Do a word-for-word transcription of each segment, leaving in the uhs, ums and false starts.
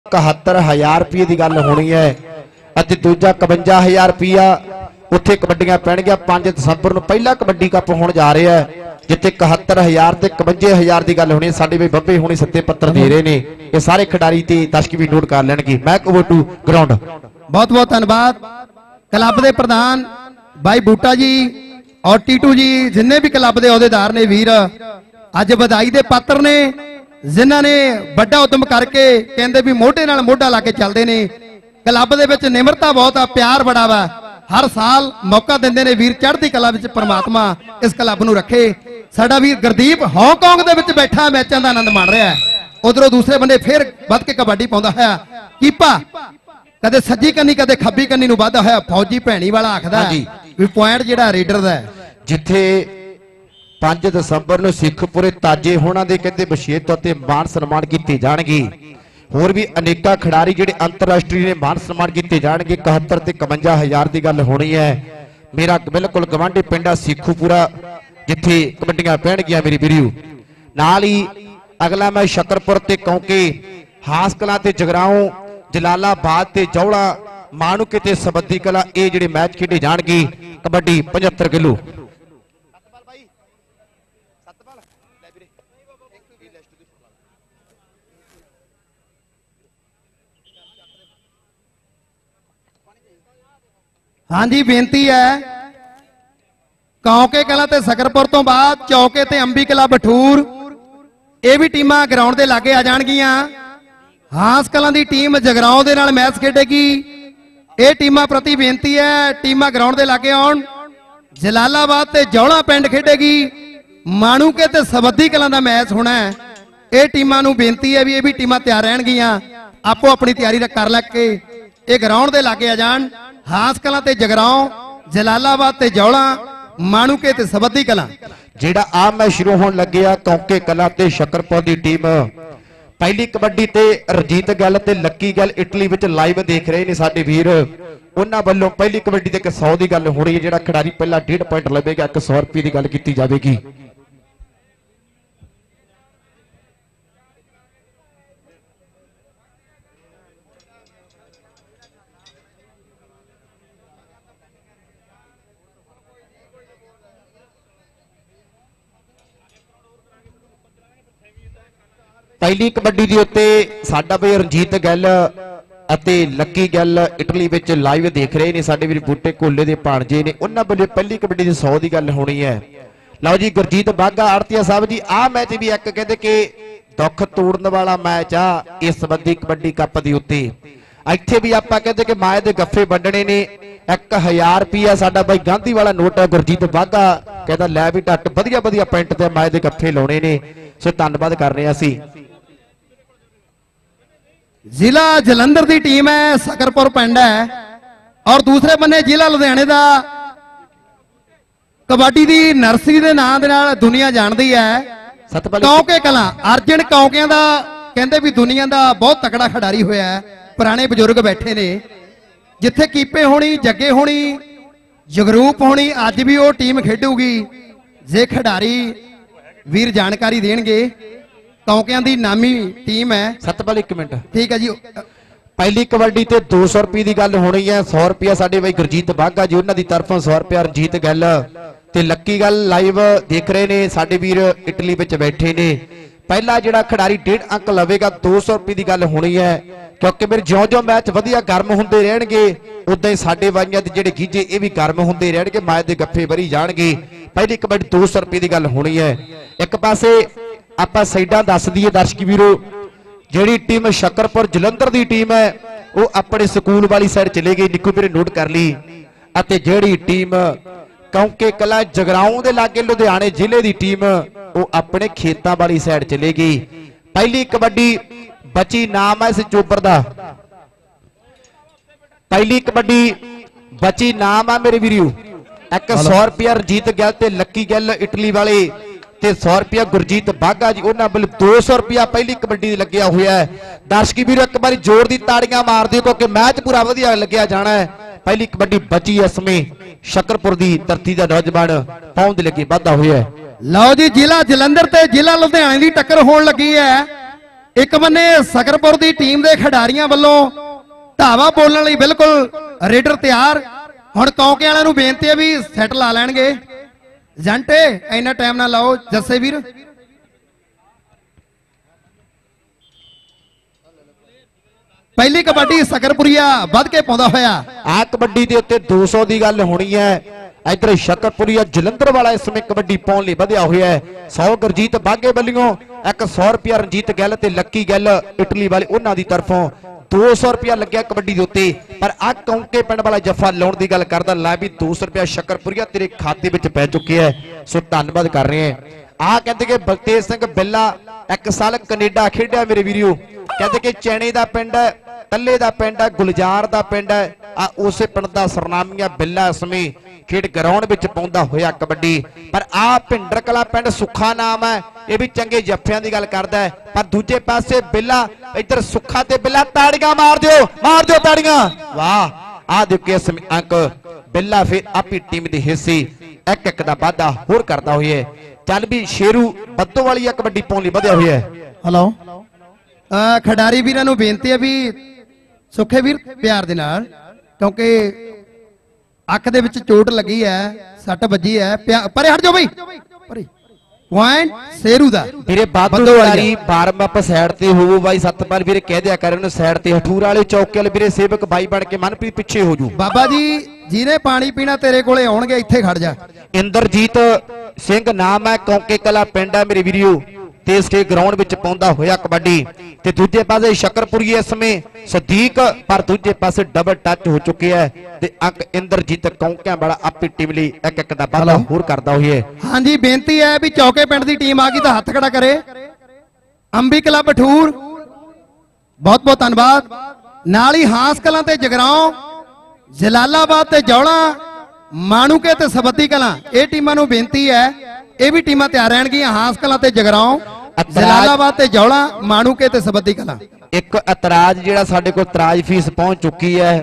इकहत्तर हजार रुपये की गल होनी है। दूजा इकवंजा हजार रुपया उत्थे कबड्डियां पैणगियां। पांच दसंबर को पहला कबड्डी कप होने जा रहा है जिथे इकहत्तर हजार से इकवंजे हजार की गल होनी है। साडे भाई बब्बे होनी सत्ते पत्र दे रहे ने, ये सारे खिडारी ते दर्शक भी नोट कर लेंगे। मैं ओवर टू ग्राउंड। बहुत बहुत धन्यवाद क्लब के प्रधान भाई बूटा जी और टीटू जी, जिन्ने भी क्लब के अहुदेदार ने वीर अज बधाई के पात्र ने, जिन्हों ने बड़ा उद्यम करके कहते भी मोढे नाल मोढा ला के चलते ने। क्लब दे विच निमरता बहुत आ, प्यार बड़ा वा, हर साल मौका देंदे ने। वीर चढ़ती कला विच परमात्मा इस क्लब नूं रखे। साडा वीर गुरदीप हांगकांग दे विच बैठा मैचां दा आनंद माण रहा है। उधरों दूसरे बंदे फिर वध के कबड्डी पाउंदा है। कीपा कदे सज्जी कन्नी कदे खब्बी कन्नी नूं वाधा होया। फौजी भैणी वाला आखदा भी पॉइंट जिहड़ा रेडर दा है। जिथे पांच दसंबर नूं सिखपुरे ताजे होना दे कहते विशेष तौर ते मान सन्मान कीते जाणगे। होर भी अनेका खिडारी जिहड़े अंतरराष्ट्रीय ने मान सन्मान कीते जाणगे। इकहत्तर ते इकवंजा हजार की गल होनी है। मेरा बिल्कुल गवांढी पिंडा सिखपुरा जिथे कबड्डियां पैणगियां मेरी वीडियो नाल ही। अगला मैं शकरपुर ते कौंके, हास कलां ते जगराओं, जलालाबाद ते जौड़ा, माणूके ते सबद्दी कला, ये जिहड़े मैच खेडे जाणगे कबड्डी पचहत्तर किलो। हाँ जी, बेनती है कौंके कला ते सकरपुर तो बाद चौके ते अंबी कला बठूर, ये भी टीमां ग्राउंड के लागे आ जाणगियां। हास कलां दी टीम जगराओं दे नाल मैच खेडेगी। ये टीमां प्रति बेनती है टीमां ग्राउंड के लागे आउण। जलालाबाद ते जौड़ा पिंड खेडेगी। माणूके ते सबद्दी कलां दा मैच होना है। ये टीमां नूं बेनती है भी ये भी टीमां तैयार रहणगियां, आपो अपनी तैयारी कर लके ये ग्राउंड के लागे आ जाण। हास कलां ते जगराओं, जलालाबाद ते जौड़ा, माणूके ते सबद्दी कलां। जेड़ा आ मैच शुरू होने लगे आ कौंके कला ते शकरपुर की टीम। पहली कबड्डी ते रजीत गल ते लक्की गल इटली विच लाइव देख रहे ने साडे वीर। उन्हां वल्लों पहली कबड्डी ते एक सौ की गल हो रही है। जेड़ा खिडारी पहला डेढ़ पॉइंट लवेगा एक सौ रुपये की गल की जाएगी। पहली कबड्डी के उत्ते साडा भाई रंजीत गैल अते लक्की गैल इटली विच लाइव देख रहे ने। साडे वीर बूटे कोले दे भाणजे ने, उन्हां वल्लों पहली कबड्डी की सौ की गल होनी है। लो जी गुरजीत बागा आड़तिया साहब जी, आ मैच भी एक कहते कि दुख तोड़न वाला मैच आ इस संबंधी कबड्डी कप के उत्ते। इत्थे भी आपां कहते कि माए दे गफ्फे वंडणे ने। एक हजार रुपया साडा भाई गांधी वाला नोट है। गुरजीत बागा कहता लै भी डट वधिया वधिया पेंट ते माए दे गफ्फे लाउणे ने। सो धन्नवाद कर रहे असीं। जिला जलंधर की टीम है, सकरपुर पिंड है, और दूसरे बन्ने जिला लुधियाने का कबड्डी की नर्सरी के नाम दे नाल दुनिया जानती है। कौंके कला अर्जन कौंकियां दा कहते भी दुनिया का बहुत तकड़ा खिडारी होया है। पुराने बजुर्ग बैठे ने, जिथे कीपे होनी, जगे होनी, जगरूप होनी, अज भी वो टीम खेडूगी जे खिडारी वीर जानकारी देणगे। कौंकियां दी नामी टीम है। सतपाल एक मिनट ठीक है जी। पहली कबड्डी ते दो सौ रुपये की गल होनी है। सौ रुपया साडे भाई गुरजीत बागा जी उन्हां दी तरफों, सौ रुपया रंजीत गल ते लक्की गल लाइव देख रहे ने। साडे वीर इटली विच बैठे ने। पहला जिहड़ा खिडारी डेढ़ अंक लवेगा दो सौ रुपये की गल होनी है, क्योंकि मेरे ज्यों ज्यों मैच वधिया गर्म होंदे रहणगे उदां ही साडे वाइयां दे जिहड़े गीजे ये भी गर्म होंदे रहणगे, माए दे गफ्फे भरी जाणगे। पहली कबड्डी दो सौ रुपये की गल होनी है। एक पासे आपां साइडां दस दईए दर्शक वीरो, जिहड़ी टीम शकरपुर जलंधर की टीम है वो अपने स्कूल वाली साइड चले गई, निक्कू मेरे नोट कर ली। अते जिहड़ी टीम कौंके कला जगराओं दे लागे लुधियाने जिले की टीम वो अपने खेतां वाली साइड चले गई। पहली कबड्डी बची नाम है इस चोबर दा। पहली कबड्डी बची नाम है मेरे वीरियो। एक सौ रुपया रंजीत गैल ते लक्की गैल इटली वाले ते सौ रुपया गुरजीत बागा जी उन्होंने बल दो सौ रुपया पहली कबड्डी लग्या हुआ है। दर्शक वीर एक बार जोर की ताड़ियां मार दिओ क्योंकि मैच पूरा वधिया लग्या जाना है। पहली कबड्डी बची इसमें शकरपुर की धरती का नौजवान पहुंच लगी वाधा हुआ है। लो जी जिला जलंधर ते जिला लुधियाने की टक्कर होने लगी है। ਇੱਕ ਬੰਨੇ ਸਕਰਪੁਰ ਦੀ ਟੀਮ ਦੇ ਖਿਡਾਰੀਆਂ ਵੱਲੋਂ ਧਾਵਾ ਬੋਲਣ ਲਈ ਬਿਲਕੁਲ ਰੇਡਰ ਤਿਆਰ। ਹੁਣ ਕੌਂਕੇ ਵਾਲਿਆਂ ਨੂੰ ਬੇਨਤੀ ਹੈ ਵੀ ਸੈੱਟ ਲਾ ਲੈਣਗੇ। ਜੰਟੇ ਇੰਨਾ ਟਾਈਮ ਨਾ ਲਾਓ ਜੱਸੇ ਵੀਰ। ਪਹਿਲੀ ਕਬੱਡੀ ਸਕਰਪੁਰੀਆ ਵੱਧ ਕੇ ਪਾਉਂਦਾ ਹੋਇਆ। ਆ ਕਬੱਡੀ ਦੇ ਉੱਤੇ ਦੋ ਸੌ ਦੀ ਗੱਲ ਹੋਣੀ ਹੈ। ਇਧਰ ਸ਼ਕਰਪੁਰੀਆ ਜਲੰਧਰ ਵਾਲਾ ਇਸ ਸਮੇਂ ਕਬੱਡੀ ਪਾਉਣ ਲਈ ਵਧਿਆ ਹੋਇਆ ਹੈ। ਸੌ ਗੁਰਜੀਤ ਬਾਗੇ ਵੱਲੋਂ ਇੱਕ ਸੌ ਰੁਪਿਆ ਰਣਜੀਤ ਗਿੱਲ ਤੇ ਲੱਕੀ ਗਿੱਲ ਇਟਲੀ ਵਾਲੇ ਉਹਨਾਂ ਦੀ ਤਰਫੋਂ ਦੋ ਸੌ ਰੁਪਿਆ ਲੱਗਿਆ ਕਬੱਡੀ ਦੇ ਉੱਤੇ। ਪਰ ਆ ਕੌਂਕੇ ਪਿੰਡ ਵਾਲਾ ਜੱਫਾ ਲਾਉਣ ਦੀ ਗੱਲ ਕਰਦਾ। ਲੈ ਵੀ ਦੋ ਸੌ ਰੁਪਿਆ ਸ਼ਕਰਪੁਰੀਆ ਤੇਰੇ ਖਾਤੇ ਵਿੱਚ ਪੈ ਚੁੱਕਿਆ ਹੈ। ਸੋ ਧੰਨਵਾਦ ਕਰ ਰਹੇ ਹਾਂ। ਆ ਕਹਿੰਦੇ ਕਿ ਬਲਤੇਜ ਸਿੰਘ ਬਿੱਲਾ ਇੱਕ ਸਾਲ ਕੈਨੇਡਾ ਖੇਡਿਆ ਮੇਰੇ ਵੀਰੋ। ਕਹਿੰਦੇ ਕਿ ਚੈਣੇ ਦਾ ਪਿੰਡ ਹੈ, ਟੱਲੇ ਦਾ ਪਿੰਡ ਹੈ, ਗੁਲਜ਼ਾਰ ਦਾ ਪਿੰਡ ਹੈ। ਆ ਉਸੇ ਪਿੰਡ ਦਾ ਸਰਨਾਮੀਆ ਬਿੱਲਾ ਇਸ ਸਮੇਂ ਖੇਡ ਗਰਾਊਂਡ ਵਿੱਚ ਪਾਉਂਦਾ ਹੋਇਆ ਕਬੱਡੀ। ਪਰ ਆ ਭਿੰਡਰ ਕਲਾ ਪਿੰਡ ਸੁੱਖਾ ਨਾਮ ਹੈ, ਇਹ ਵੀ ਚੰਗੇ ਜੱਫਿਆਂ ਦੀ ਗੱਲ ਕਰਦਾ ਹੈ। ਪਰ ਦੂਜੇ ਪਾਸੇ ਬਿੱਲਾ, ਇੱਧਰ ਸੁੱਖਾ ਤੇ ਬਿੱਲਾ। ਤਾੜੀਆਂ ਮਾਰ ਦਿਓ, ਮਾਰ ਦਿਓ ਤਾੜੀਆਂ। ਵਾਹ, ਆ ਦੇਖੋ ਇਸ ਸਮੇਂ ਅੰਕ ਬਿੱਲਾ ਫਿਰ ਆਪੀ ਟੀਮ ਦੀ ਹਿੱਸੇ ਇੱਕ ਇੱਕ ਦਾ ਵਾਧਾ ਹੋਰ ਕਰਦਾ ਹੋਇਆ। ਚੱਲ ਵੀ ਸ਼ੇਰੂ ਬੱਦੋ ਵਾਲੀ ਆ ਕਬੱਡੀ ਪਾਉਣ ਲਈ ਵਧਿਆ ਹੋਇਆ ਹੈ। ਹਲੋ ਖਿਡਾਰੀ ਵੀਰਾਂ ਨੂੰ ਬੇਨਤੀ ਹੈ ਵੀ ਸੁੱਖੇ ਵੀਰ ਪਿਆਰ ਦੇ ਨਾਲ, ਕਿਉਂਕਿ ਅੱਖ ਦੇ ਵਿੱਚ ਚੋਟ ਲੱਗੀ ਹੈ, ਸੱਟ ਵੱਜੀ ਹੈ। ਪਰੇ ਹਟ ਜਾਓ ਬਈ। ਪਰੇ ਪੁਆਇੰਟ ਸ਼ੇਰੂ ਦਾ ਵੀਰੇ ਬਾਦੂ ਵਾਲੀ ਬਾਰਮ ਅਪ ਸਾਈਡ ਤੇ ਹੋਵੋ ਬਾਈ। ਸਤਪਾਲ ਵੀਰੇ ਕਹਿ ਦਿਆ ਕਰ ਉਹਨੂੰ ਸਾਈਡ ਤੇ। ਹਠੂਰ ਵਾਲੇ ਚੌਕੇ ਵਾਲੇ ਵੀਰੇ ਸੇਵਕ ਬਾਈ ਬਣ ਕੇ ਮਨਪ੍ਰੀਤ ਪਿੱਛੇ ਹੋ ਜੂ। ਬਾਬਾ ਜੀ ਜਿਹਨੇ ਪਾਣੀ ਪੀਣਾ ਤੇਰੇ ਕੋਲੇ ਆਉਣਗੇ, ਇੱਥੇ ਖੜ ਜਾ। ਇੰਦਰਜੀਤ ਸਿੰਘ ਨਾਮ ਹੈ, ਕੌਂਕੇ ਕਲਾ ਪਿੰਡ ਹੈ ਮੇਰੇ ਵੀਰੋ। ਤੇ ਇਸਕੇ ਗਰਾਊਂਡ ਵਿੱਚ ਪਾਉਂਦਾ ਹੋਇਆ ਕਬੱਡੀ। ਤੇ ਦੂਜੇ ਪਾਸੇ ਸ਼ਕਰਪੁਰੀ ਇਸ ਸਮੇਂ ਸਦੀਕ, ਪਰ ਦੂਜੇ ਪਾਸੇ ਡਬਲ ਟੱਚ ਹੋ ਚੁੱਕਿਆ ਹੈ। ਤੇ ਅੰਕ ਇੰਦਰਜੀਤ ਕੌਂਕਿਆਂ ਵਾਲਾ ਆਪਣੀ ਟੀਮ ਲਈ ਇੱਕ ਇੱਕ ਦਾ ਵਾਧਾ ਹੋਰ ਕਰਦਾ ਹੋਇਆ। ਹਾਂਜੀ ਬੇਨਤੀ ਹੈ ਵੀ ਚੌਕੇ ਪਿੰਡ ਦੀ ਟੀਮ ਆ ਗਈ ਤਾਂ ਹੱਥ ਖੜਾ ਕਰੇ। ਅੰਬੀ ਕਲੱਬ ਠੂਰ ਬਹੁਤ ਬਹੁਤ ਧੰਨਵਾਦ। ਨਾਲ ਹੀ ਹਾਂਸ ਕਲਾਂ ਤੇ ਜਗਰਾਉਂ, ਜਲਾਲਾਬਾਦ ਤੇ ਜੌਲਾ, ਮਾਣੂਕੇ ਤੇ ਸਬੱਦੀ ਕਲਾਂ, ਇਹ ਟੀਮਾਂ ਨੂੰ ਬੇਨਤੀ ਹੈ ਇਹ ਵੀ ਟੀਮਾਂ ਤਿਆਰ ਰਹਿਣਗੀਆਂ। ਹਾਂਸ ਕਲਾਂ ਤੇ ਜਗਰਾਉਂ, ਜਲਾਲਾਬਾਦ ਤੇ ਜੌਲਾ, ਮਾਣੂਕੇ ਤੇ ਸਬੱਦੀ ਕਲਾਂ। ਇੱਕ ਇਤਰਾਜ਼ ਜਿਹੜਾ ਸਾਡੇ ਕੋਲ ਇਤਰਾਜ਼ ਫੀਸ ਪਹੁੰਚ ਚੁੱਕੀ ਹੈ।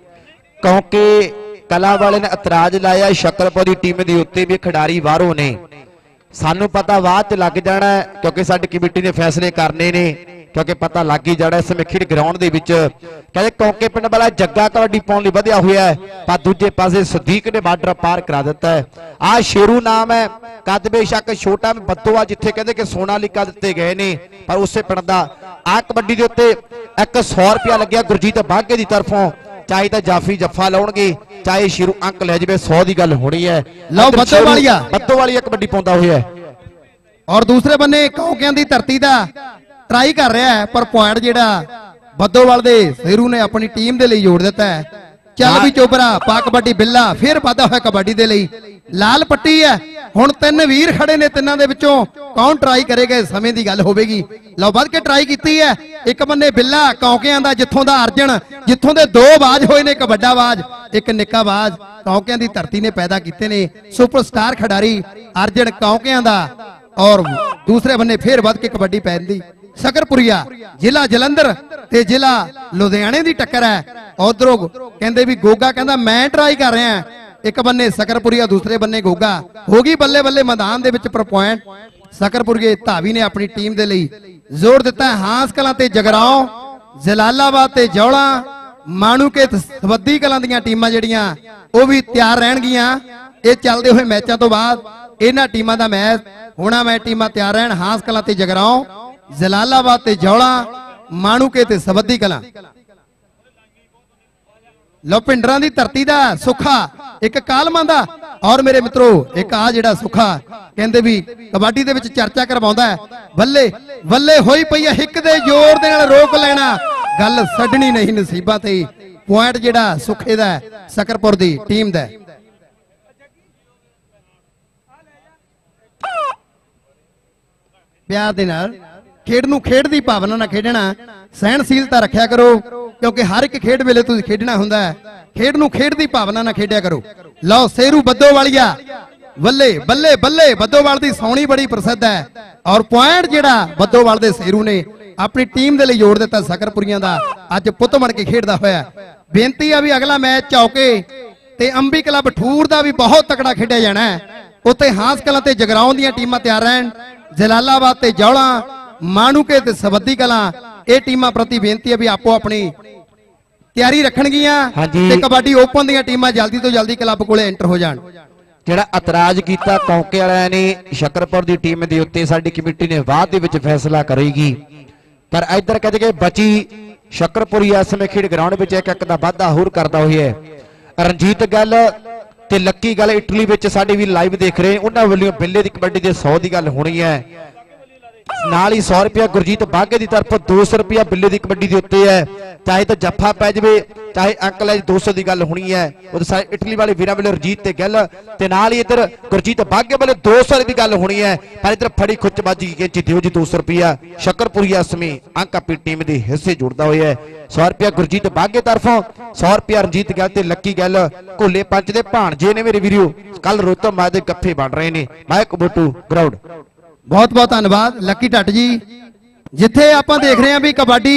ਕਿਉਂਕਿ ਕਲਾ ਵਾਲੇ ਨੇ ਇਤਰਾਜ਼ ਲਾਇਆ ਸ਼ਕਰਪੁਰ ਦੀ ਟੀਮ ਦੇ ਉੱਤੇ ਵੀ ਖਿਡਾਰੀ ਬਾਹਰੋਂ ਨੇ। ਸਾਨੂੰ ਪਤਾ ਬਾਅਦ ਚ ਲੱਗ ਜਾਣਾ ਕਿਉਂਕਿ ਸਾਡੀ ਕਮੇਟੀ ਨੇ ਫੈਸਲੇ ਕਰਨੇ ਨੇ, ਕਿਉਂਕਿ ਪਤਾ ਲੱਗ ਹੀ ਜਾਣਾ। ਇਸ ਸਮੇਂ ਖੇਡ ਗਰਾਊਂਡ ਦੇ ਵਿੱਚ ਕਹਿੰਦੇ ਕੌਂਕੇ ਪਿੰਡ ਵਾਲਾ ਜੱਗਾ ਕਬੱਡੀ ਪਾਉਣ ਲਈ ਵਧਿਆ ਹੋਇਆ ਹੈ। ਪਰ ਦੂਜੇ ਪਾਸੇ ਸਦੀਕ ਨੇ ਬਾਰਡਰ ਪਾਰ ਕਰਾ ਦਿੱਤਾ ਹੈ। ਆ ਸ਼ੇਰੂ ਨਾਮ ਹੈ, ਕੱਦ ਬੇਸ਼ੱਕ ਛੋਟਾ ਬੱਦੋਆ, ਜਿੱਥੇ ਕਹਿੰਦੇ ਕਿ ਸੋਨਾਲੀਕਾ ਦਿੱਤੇ ਗਏ ਨੇ, ਪਰ ਉਸੇ ਪਿੰਡ ਦਾ। ਆ ਕਬੱਡੀ ਦੇ ਉੱਤੇ ਇੱਕ ਸੌ ਰੁਪਿਆ ਲੱਗਿਆ ਗੁਰਜੀਤ ਬਾਗੇ ਦੀ ਤਰਫੋਂ। ਚਾਹੇ ਤਾਂ ਜਾਫੀ ਜੱਫਾ ਲਾਉਣਗੇ, ਚਾਹੇ ਸ਼ੇਰੂ ਅੰਕ ਲੈ ਜਾਵੇ, ਸੌ ਦੀ ਗੱਲ ਹੋਣੀ ਹੈ। ਲਓ ਬੱਦੋ ਵਾਲੀਆ, ਬੱਦੋ ਵਾਲੀਆ ਕਬੱਡੀ ਪਾਉਂਦਾ ਹੋਇਆ ਹੈ। ਔਰ ਦੂਸਰੇ ਬੰਨੇ ਕੌਂਕਿਆਂ ਦੀ ਧਰਤੀ ਦਾ ਟਰਾਈ ਕਰ ਰਿਹਾ ਹੈ, ਪਰ ਪੁਆਇੰਟ ਜਿਹੜਾ ਬੱਦੋਵਾਲ ਦੇ ਸ਼ੇਰੂ ਨੇ ਆਪਣੀ ਟੀਮ ਦੇ ਲਈ ਜੋੜ ਦਿੱਤਾ ਹੈ। ਚੱਲ ਵੀ ਚੋਬਰਾ ਪਾ ਕਬੱਡੀ। ਬਿੱਲਾ ਫਿਰ ਵਾਧਾ ਹੋਇਆ ਕਬੱਡੀ ਦੇ ਲਈ। ਲਾਲ ਪੱਟੀ ਹੈ। ਹੁਣ ਤਿੰਨ ਵੀਰ ਖੜੇ ਨੇ, ਤਿੰਨਾਂ ਦੇ ਵਿੱਚੋਂ ਕੌਣ ਟਰਾਈ ਕਰੇਗਾ, ਸਮੇਂ ਦੀ ਗੱਲ ਹੋਵੇਗੀ। ਲਓ ਵੱਧ ਕੇ ਟਰਾਈ ਕੀਤੀ ਹੈ। ਇੱਕ ਬੰਨੇ ਬਿੱਲਾ ਕੌਂਕਿਆਂ ਦਾ, ਜਿੱਥੋਂ ਦਾ ਅਰਜਨ, ਜਿੱਥੋਂ ਦੇ ਦੋ ਬਾਜ ਹੋਏ ਨੇ, ਇੱਕ ਵੱਡਾ ਬਾਜ ਇੱਕ ਨਿੱਕਾ ਬਾਜ ਕੌਂਕਿਆਂ ਦੀ ਧਰਤੀ ਨੇ ਪੈਦਾ ਕੀਤੇ ਨੇ। ਸੁਪਰਸਟਾਰ ਖਿਡਾਰੀ ਅਰਜਨ ਕੌਂਕਿਆਂ ਦਾ। ਔਰ ਦੂਸਰੇ ਬੰਨੇ ਫਿਰ ਵੱਧ ਕੇ ਕਬੱਡੀ ਪੈਂਦੀ ਸਕਰਪੁਰੀਆ, ਜ਼ਿਲ੍ਹਾ ਜਲੰਧਰ ਤੇ ਜ਼ਿਲ੍ਹਾ ਲੁਧਿਆਣੇ ਦੀ ਟੱਕਰ ਹੈ। ਉਧਰੋਂ ਕਹਿੰਦੇ ਵੀ ਗੋਗਾ ਕਹਿੰਦਾ ਮੈਂ ਟਰਾਈ ਕਰ ਰਿਹਾ। ਇੱਕ ਬੰਨੇ ਸਕਰਪੁਰੀਆ, ਦੂਸਰੇ ਬੰਨੇ ਗੋਗਾ। ਹੋ ਗਈ ਬੱਲੇ ਬੱਲੇ ਮੈਦਾਨ ਦੇ ਵਿੱਚ ਪਰ ਪੁਆਇੰਟ ਸਕਰਪੁਰੀਏ ਧਾਵੀ ਨੇ ਆਪਣੀ ਟੀਮ ਦੇ ਲਈ ਜ਼ੋਰ ਦਿੱਤਾ। ਹਾਂਸ ਕਲਾਂ ਤੇ ਜਗਰਾਉਂ, ਜਲਾਲਾਬਾਦ ਤੇ ਜੌਲਾ, ਮਾਣੂਕੇ ਤੇ ਸਬੱਦੀ ਕਲਾਂ ਦੀਆਂ ਟੀਮਾਂ ਜਿਹੜੀਆਂ ਉਹ ਵੀ ਤਿਆਰ ਰਹਿਣਗੀਆਂ। ਇਹ ਚੱਲਦੇ ਹੋਏ ਮੈਚਾਂ ਤੋਂ ਬਾਅਦ ਇਹਨਾਂ ਟੀਮਾਂ ਦਾ ਮੈਚ ਹੋਣਾ। ਮੈਂ ਟੀਮਾਂ ਤਿਆਰ ਰਹਿਣ। ਹਾਂਸ ਕਲਾਂ ਤੇ ਜਗਰਾਉਂ, ਜਲਾਲਾਬਾਦ ਤੇ ਜੌਲਾ, ਮਾਣੂਕੇ ਤੇ ਸਬੱਦੀ ਕਲਾਂ। ਲੋ ਪਿੰਡਰਾਂ ਦੀ ਧਰਤੀ ਦਾ ਸੁੱਖਾ, ਇੱਕ ਕਾਲਮਾਂ ਦਾ। ਔਰ ਮੇਰੇ ਮਿੱਤਰੋ ਇੱਕ ਆ ਜਿਹੜਾ ਸੁੱਖਾ ਕਹਿੰਦੇ ਵੀ ਕਬੱਡੀ ਦੇ ਵਿੱਚ ਚਰਚਾ ਕਰਵਾਉਂਦਾ ਹੈ। ਬੱਲੇ ਬੱਲੇ ਹੋਈ ਪਈ ਹੈ, ਹਿੱਕ ਦੇ ਜ਼ੋਰ ਦੇ ਨਾਲ ਰੋਕ ਲੈਣਾ, ਗੱਲ ਛੱਡਣੀ ਨਹੀਂ ਨਸੀਬਾਂ ਤੇ। ਪੁਆਇੰਟ ਜਿਹੜਾ ਸੁੱਖੇ ਦਾ ਸਕਰਪੁਰ ਦੀ ਟੀਮ ਦਾ। ਪਿਆਰ ਦੇ ਨਾਲ ਖੇਡ ਨੂੰ ਖੇਡ ਦੀ ਭਾਵਨਾ ਨਾਲ ਖੇਡਣਾ, ਸਹਿਣਸ਼ੀਲਤਾ ਰੱਖਿਆ ਕਰੋ, ਕਿਉਂਕਿ ਹਰ ਇੱਕ ਖੇਡ ਵੇਲੇ ਤੁਸੀਂ ਖੇਡਣਾ ਹੁੰਦਾ ਹੈ। ਖੇਡ ਨੂੰ ਖੇਡ ਦੀ ਭਾਵਨਾ ਨਾਲ ਖੇਡਿਆ ਕਰੋ। ਲਓ ਸ਼ੇਰੂ ਬੱਦੋਵਾਲੀਆ, ਬੱਲੇ ਬੱਲੇ ਬੱਲੇ। ਬੱਦੋਵਾਲ ਦੀ ਸੌਣੀ ਬੜੀ ਪ੍ਰਸਿੱਧ ਹੈ। ਔਰ ਪੁਆਇੰਟ ਜਿਹੜਾ ਬੱਦੋਵਾਲ ਦੇ ਸ਼ੇਰੂ ਨੇ ਆਪਣੀ ਟੀਮ ਦੇ ਲਈ ਜੋੜ ਦਿੱਤਾ ਸਕਰਪੁਰੀਆਂ ਦਾ, ਅੱਜ ਪੁੱਤ ਬਣ ਕੇ ਖੇਡਦਾ ਹੋਇਆ। ਬੇਨਤੀ ਆ ਵੀ ਅਗਲਾ ਮੈਚ ਚੌਕੇ ਤੇ ਅੰਬੀ ਕਲੱਬ ਠੂਰ ਦਾ ਵੀ ਬਹੁਤ ਤਕੜਾ ਖੇਡਿਆ ਜਾਣਾ ਹੈ। ਉੱਥੇ ਹਾਂਸ ਕਲਾਂ ਤੇ ਜਗਰਾਉਂ ਦੀਆਂ ਟੀਮਾਂ ਤਿਆਰ ਰਹਿਣ। ਜਲਾਲਾਬਾਦ ਤੇ ਜੌਲਾ, ਮਾਣੂਕੇ ਤੇ ਸਬੱਦੀ ਕਲਾਂ ਇਹ ਟੀਮਾਂ ਪ੍ਰਤੀ ਬੇਨਤੀ ਹੈ ਵੀ ਆਪੋ ਆਪਣੀ ਤਿਆਰੀ ਰੱਖਣਗੀਆਂ ਹਾਂਜੀ। ਤੇ ਕਬੱਡੀ ਓਪਨ ਦੀਆਂ ਟੀਮਾਂ ਜਲਦੀ ਤੋਂ ਜਲਦੀ ਕਲੱਬ ਕੋਲੇ ਐਂਟਰ ਹੋ ਜਾਣ। ਜਿਹੜਾ ਇਤਰਾਜ਼ ਕੀਤਾ ਕੌਂਕੇ ਵਾਲਿਆਂ ਨੇ ਸ਼ਕਰਪੁਰ ਦੀ ਟੀਮ ਦੇ ਉੱਤੇ ਸਾਡੀ ਕਮੇਟੀ ਨੇ ਬਾਅਦ ਦੇ ਵਿੱਚ ਫੈਸਲਾ ਕਰੇਗੀ, ਪਰ ਇੱਧਰ ਕਹਿੰਦੇ ਕਿ ਬਚੀ ਸ਼ਕਰਪੁਰੀ ਇਸ ਸਮੇਂ ਖੇਡ ਗਰਾਊਂਡ ਵਿੱਚ ਇੱਕ ਇੱਕ ਦਾ ਵਾਧਾ ਹੋਰ ਕਰਦਾ ਹੋਇਆ ਹੈ। ਰਣਜੀਤ ਗੱਲ ਤੇ ਲੱਕੀ ਗੱਲ ਇਟਲੀ ਵਿੱਚ ਸਾਡੇ ਵੀ ਲਾਈਵ ਦੇਖ ਰਹੇ, ਉਹਨਾਂ ਵੱਲੋਂ ਬਿੱਲੇ ਦੀ ਕਬੱਡੀ ਦੇ ਸੌ ਦੀ ਗੱਲ ਹੋਣੀ ਹੈ। ਨਾਲ ਹੀ ਸੌ ਰੁਪਇਆ ਗੁਰਜੀਤ ਬਾਗੇ ਦੀ ਤਰਫ ਦੋ ਸੌ ਰੁਪਇਆ ਬਿੱਲੇ ਦੀ ਕਬੱਡੀ ਦੇ ਉੱਤੇ ਹੈ। ਚਾਹੇ ਤਾਂ ਜੱਫਾ ਪੈ ਜਾਵੇ ਚਾਹੇ ਅੰਕਲ ਦੋ ਸੌ ਦੀ ਗੱਲ ਹੋਣੀ ਹੈ। ਉਹ ਸਾਰੇ ਇਟਲੀ ਵਾਲੇ ਵੀਰਾਂ ਵੱਲੋਂ ਰਣਜੀਤ ਤੇ ਗੱਲ ਤੇ ਨਾਲ ਹੀ ਇੱਧਰ ਗੁਰਜੀਤ ਬਾਗੇ ਵੱਲੋਂ ਦੋ ਸੌ ਦੀ ਗੱਲ ਹੋਣੀ ਹੈ। ਪਰ ਇੱਧਰ ਫੜੀ ਖੁੱਚਬਾਜੀ ਕੇ ਦਿਓ ਜੀ ਦੋ ਸੌ ਰੁਪਇਆ ਸ਼ਕਰਪੁਰੀਆ ਸਮੇਂ ਅੰਕ ਆਪਣੀ ਟੀਮ ਦੇ ਹਿੱਸੇ ਜੁੜਦਾ ਹੋਇਆ ਹੈ। ਸੌ ਰੁਪਇਆ ਗੁਰਜੀਤ ਬਾਗੇ ਤਰਫੋਂ, ਸੌ ਰੁਪਇਆ ਰਣਜੀਤ ਗੱਲ ਤੇ ਲੱਕੀ ਗੱਲ ਘੋਲੇ ਪੰਚ ਦੇ ਭਾਣਜੇ ਨੇ ਮੇਰੇ ਵੀਰੋ। ਕੱਲ ਰੋਤਮ ਮਾਜ ਦੇ ਗੱਫੇ ਬਣ ਰਹੇ ਨੇ। ਮੈਂ ਕਬੂਟੂ ਗਰਾਊਂਡ ਬਹੁਤ ਬਹੁਤ ਧੰਨਵਾਦ ਲੱਕੀ ਢੱਟ ਜੀ। ਜਿੱਥੇ ਆਪਾਂ ਦੇਖ ਰਹੇ ਹਾਂ ਵੀ ਕਬੱਡੀ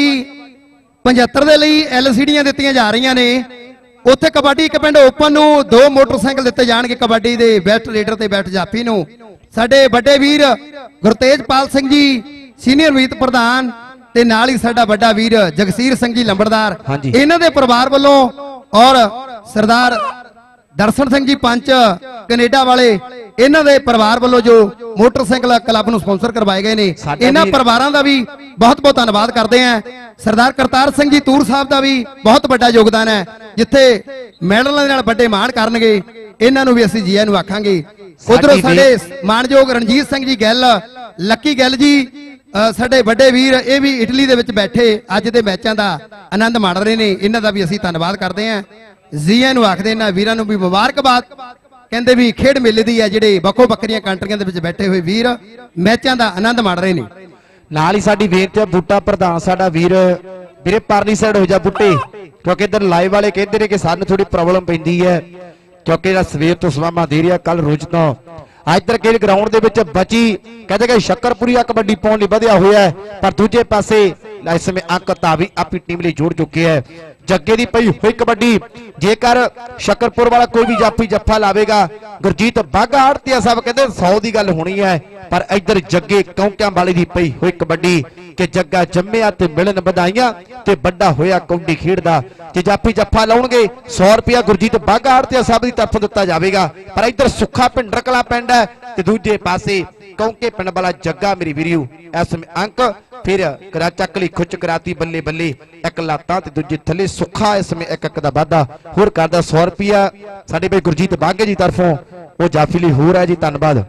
ਪਝੱਤਰ ਦੇ ਲਈ ਐਲਸੀਡੀਆਂ ਦਿੱਤੀਆਂ ਜਾ ਰਹੀਆਂ ਨੇ, ਉੱਥੇ ਕਬੱਡੀ ਇੱਕ ਪਿੰਡ ਓਪਨ ਨੂੰ ਦੋ ਮੋਟਰਸਾਈਕਲ ਦਿੱਤੇ ਜਾਣਗੇ ਕਬੱਡੀ ਦੇ ਬੈਸਟ ਰੇਡਰ ਤੇ ਬੈਸਟ ਜਾਫੀ ਨੂੰ। ਸਾਡੇ ਵੱਡੇ ਵੀਰ ਗੁਰਤੇਜਪਾਲ ਸਿੰਘ ਜੀ ਸੀਨੀਅਰ ਮੀਤ ਪ੍ਰਧਾਨ ਤੇ ਨਾਲ ਹੀ ਸਾਡਾ ਵੱਡਾ ਵੀਰ ਜਗਸੀਰ ਸਿੰਘ ਜੀ ਲੰਬੜਦਾਰ, ਇਹਨਾਂ ਦੇ ਪਰਿਵਾਰ ਵੱਲੋਂ ਔਰ ਸਰਦਾਰ ਦਰਸ਼ਨ ਸਿੰਘ ਜੀ ਪੰਚ ਕੈਨੇਡਾ ਵਾਲੇ, ਇਹਨਾਂ ਦੇ ਪਰਿਵਾਰ ਵੱਲੋਂ ਜੋ ਮੋਟਰਸਾਈਕਲ ਕਲੱਬ ਨੂੰ ਸਪਾਂਸਰ ਕਰਵਾਏ ਗਏ ਨੇ, ਇਹਨਾਂ ਪਰਿਵਾਰਾਂ ਦਾ ਵੀ ਬਹੁਤ ਬਹੁਤ ਧੰਨਵਾਦ ਕਰਦੇ ਆਂ। ਸਰਦਾਰ ਕਰਤਾਰ ਸਿੰਘ ਜੀ ਤੂਰ ਸਾਹਿਬ ਦਾ ਵੀ ਬਹੁਤ ਵੱਡਾ ਯੋਗਦਾਨ ਹੈ, ਜਿੱਥੇ ਮੈਡਲਾਂ ਦੇ ਨਾਲ ਵੱਡੇ ਮਾਣ ਕਰਨਗੇ, ਇਹਨਾਂ ਨੂੰ ਵੀ ਅਸੀਂ ਜੀ ਆਇਆਂ ਨੂੰ ਆਖਾਂਗੇ। ਉਧਰੋਂ ਸਾਡੇ ਮਾਨਯੋਗ ਰਣਜੀਤ ਸਿੰਘ ਜੀ ਗਿੱਲ, ਲੱਕੀ ਗਿੱਲ ਜੀ ਸਾਡੇ ਵੱਡੇ ਵੀਰ, ਇਹ ਵੀ ਇਟਲੀ ਦੇ ਵਿੱਚ ਬੈਠੇ ਅੱਜ ਦੇ ਮੈਚਾਂ ਦਾ ਆਨੰਦ ਮਾਣ ਰਹੇ ਨੇ, ਇਹਨਾਂ ਦਾ ਵੀ ਅਸੀਂ ਧੰਨਵਾਦ ਕਰਦੇ ਆਂ। ਜੀ ਆਇਆਂ ਨੂੰ ਆਖਦੇ ਇਹਨਾਂ ਵੀਰਾਂ ਨੂੰ ਵੀ ਮੁਬਾਰਕਬਾਦ। ਕਹਿੰਦੇ ਵੀ ਖੇਡ ਮੇਲੇ ਦੀ ਹੈ, ਜਿਹੜੇ ਵੱਖੋ ਵੱਖਰੀਆਂ ਕੰਟਰੀਆਂ ਦੇ ਵਿੱਚ ਬੈਠੇ ਹੋਏ ਵੀਰ ਮੈਚਾਂ ਦਾ ਆਨੰਦ ਮਾਣ ਰਹੇ ਨੇ। ਨਾਲ ਹੀ ਸਾਡੀ ਬੇਨਤੀ ਹੈ ਬੂਟਾ ਪ੍ਰਧਾਨ ਸਾਡਾ ਵੀਰ, ਵੀਰੇ ਪਰਲੀ ਸਾਈਡ ਹੋ ਜਾ ਬੁੱਟੇ, ਕਿਉਂਕਿ ਇੱਧਰ ਲਾਈਵ ਵਾਲੇ ਕਹਿੰਦੇ ਨੇ ਕਿ ਸਾਨੂੰ ਥੋੜੀ ਪ੍ਰੋਬਲਮ ਪੈਂਦੀ ਹੈ, ਕਿਉਂਕਿ ਜਿਹੜਾ ਸਵੇਰ ਤੋਂ ਸਵਾਮਾ ਦੇ ਰਿਹਾ ਕੱਲ ਰੋਜ਼ ਤੋਂ। ਇੱਧਰ ਖੇਡ ਗਰਾਊਂਡ ਦੇ ਵਿੱਚ ਬਚੀ ਕਹਿੰਦੇ ਕਿ ਸ਼ਕਰਪੁਰੀਆ ਕਬੱਡੀ ਪਾਉਣ ਲਈ ਵਧਿਆ ਹੋਇਆ ਹੈ, ਪਰ ਦੂਜੇ ਪਾਸੇ ਇਸ ਸਮੇਂ ਅੰਕ ਤਾਵੀ ਆਪਣੀ ਟੀਮ ਲਈ ਜੋੜ ਚੁੱਕੇ ਹੈ। ਜੱਗੇ ਦੀ ਪਈ ਹੋਈ ਕਬੱਡੀ, ਜੇਕਰ ਸ਼ਕਰਪੁਰ ਵਾਲਾ ਕੋਈ ਵੀ ਜਾਫੀ ਜੱਫਾ ਲਾਵੇਗਾ, ਗੁਰਜੀਤ ਬਾਗਾ ਆੜਤੀਆ ਸਾਹਿਬ ਕਹਿੰਦੇ ਸੌ ਦੀ ਗੱਲ ਹੋਣੀ ਹੈ, ਪਰ ਇੱਧਰ ਜੱਗੇ ਕੌਂਕਿਆਂ ਵਾਲੇ ਦੀ ਪਈ ਹੋਈ ਕਬੱਡੀ ਕਿ ਜੱਗਾ ਜੰਮਿਆ ਤੇ ਮਿਲਣ ਵਧਾਈਆਂ ਤੇ ਵੱਡਾ ਹੋਇਆ ਕੌਡੀ ਖੇਡਦਾ। ਜੇ ਜਾਫੀ ਜੱਫਾ ਲਾਉਣਗੇ ਸੌ ਰੁਪਇਆ ਗੁਰਜੀਤ ਬਾਗਾ ਆੜਤੀਆ ਸਾਹਿਬ ਦੀ ਤਰਫੋਂ ਦਿੱਤਾ ਜਾਵੇਗਾ, ਪਰ ਇੱਧਰ ਸੁੱਖਾ ਪਿੰਡਰ ਕਲਾ ਪਿੰਡ ਹੈ ਤੇ ਦੂਜੇ ਪਾਸੇ ਕੌਂਕੇ ਪਿੰਡ ਵਾਲਾ ਜੱਗਾ ਮੇਰੀ ਵੀਰਿਓ। ਇਸ ਅੰਕ ਫਿਰ ਕਰਾ ਚੱਕਲੀ ਖੁੱਚ ਕਰਾਤੀ ਬੱਲੇ ਬੱਲੇ, ਇੱਕ ਲਾਤਾਂ ਤੇ ਦੂਜੇ ਥੱਲੇ ਸੁੱਖਾ ਇਸ ਸਮੇਂ ਇੱਕ ਇੱਕ ਦਾ ਵਾਧਾ ਹੋਰ ਕਰਦਾ। ਸੌ ਰੁਪਇਆ ਸਾਡੇ ਬਈ ਗੁਰਜੀਤ ਬਾਗੇ ਜੀ ਤਰਫੋਂ ਉਹ ਜਾਫੀ ਲਈ ਹੋਰ ਹੈ ਜੀ, ਧੰਨਵਾਦ।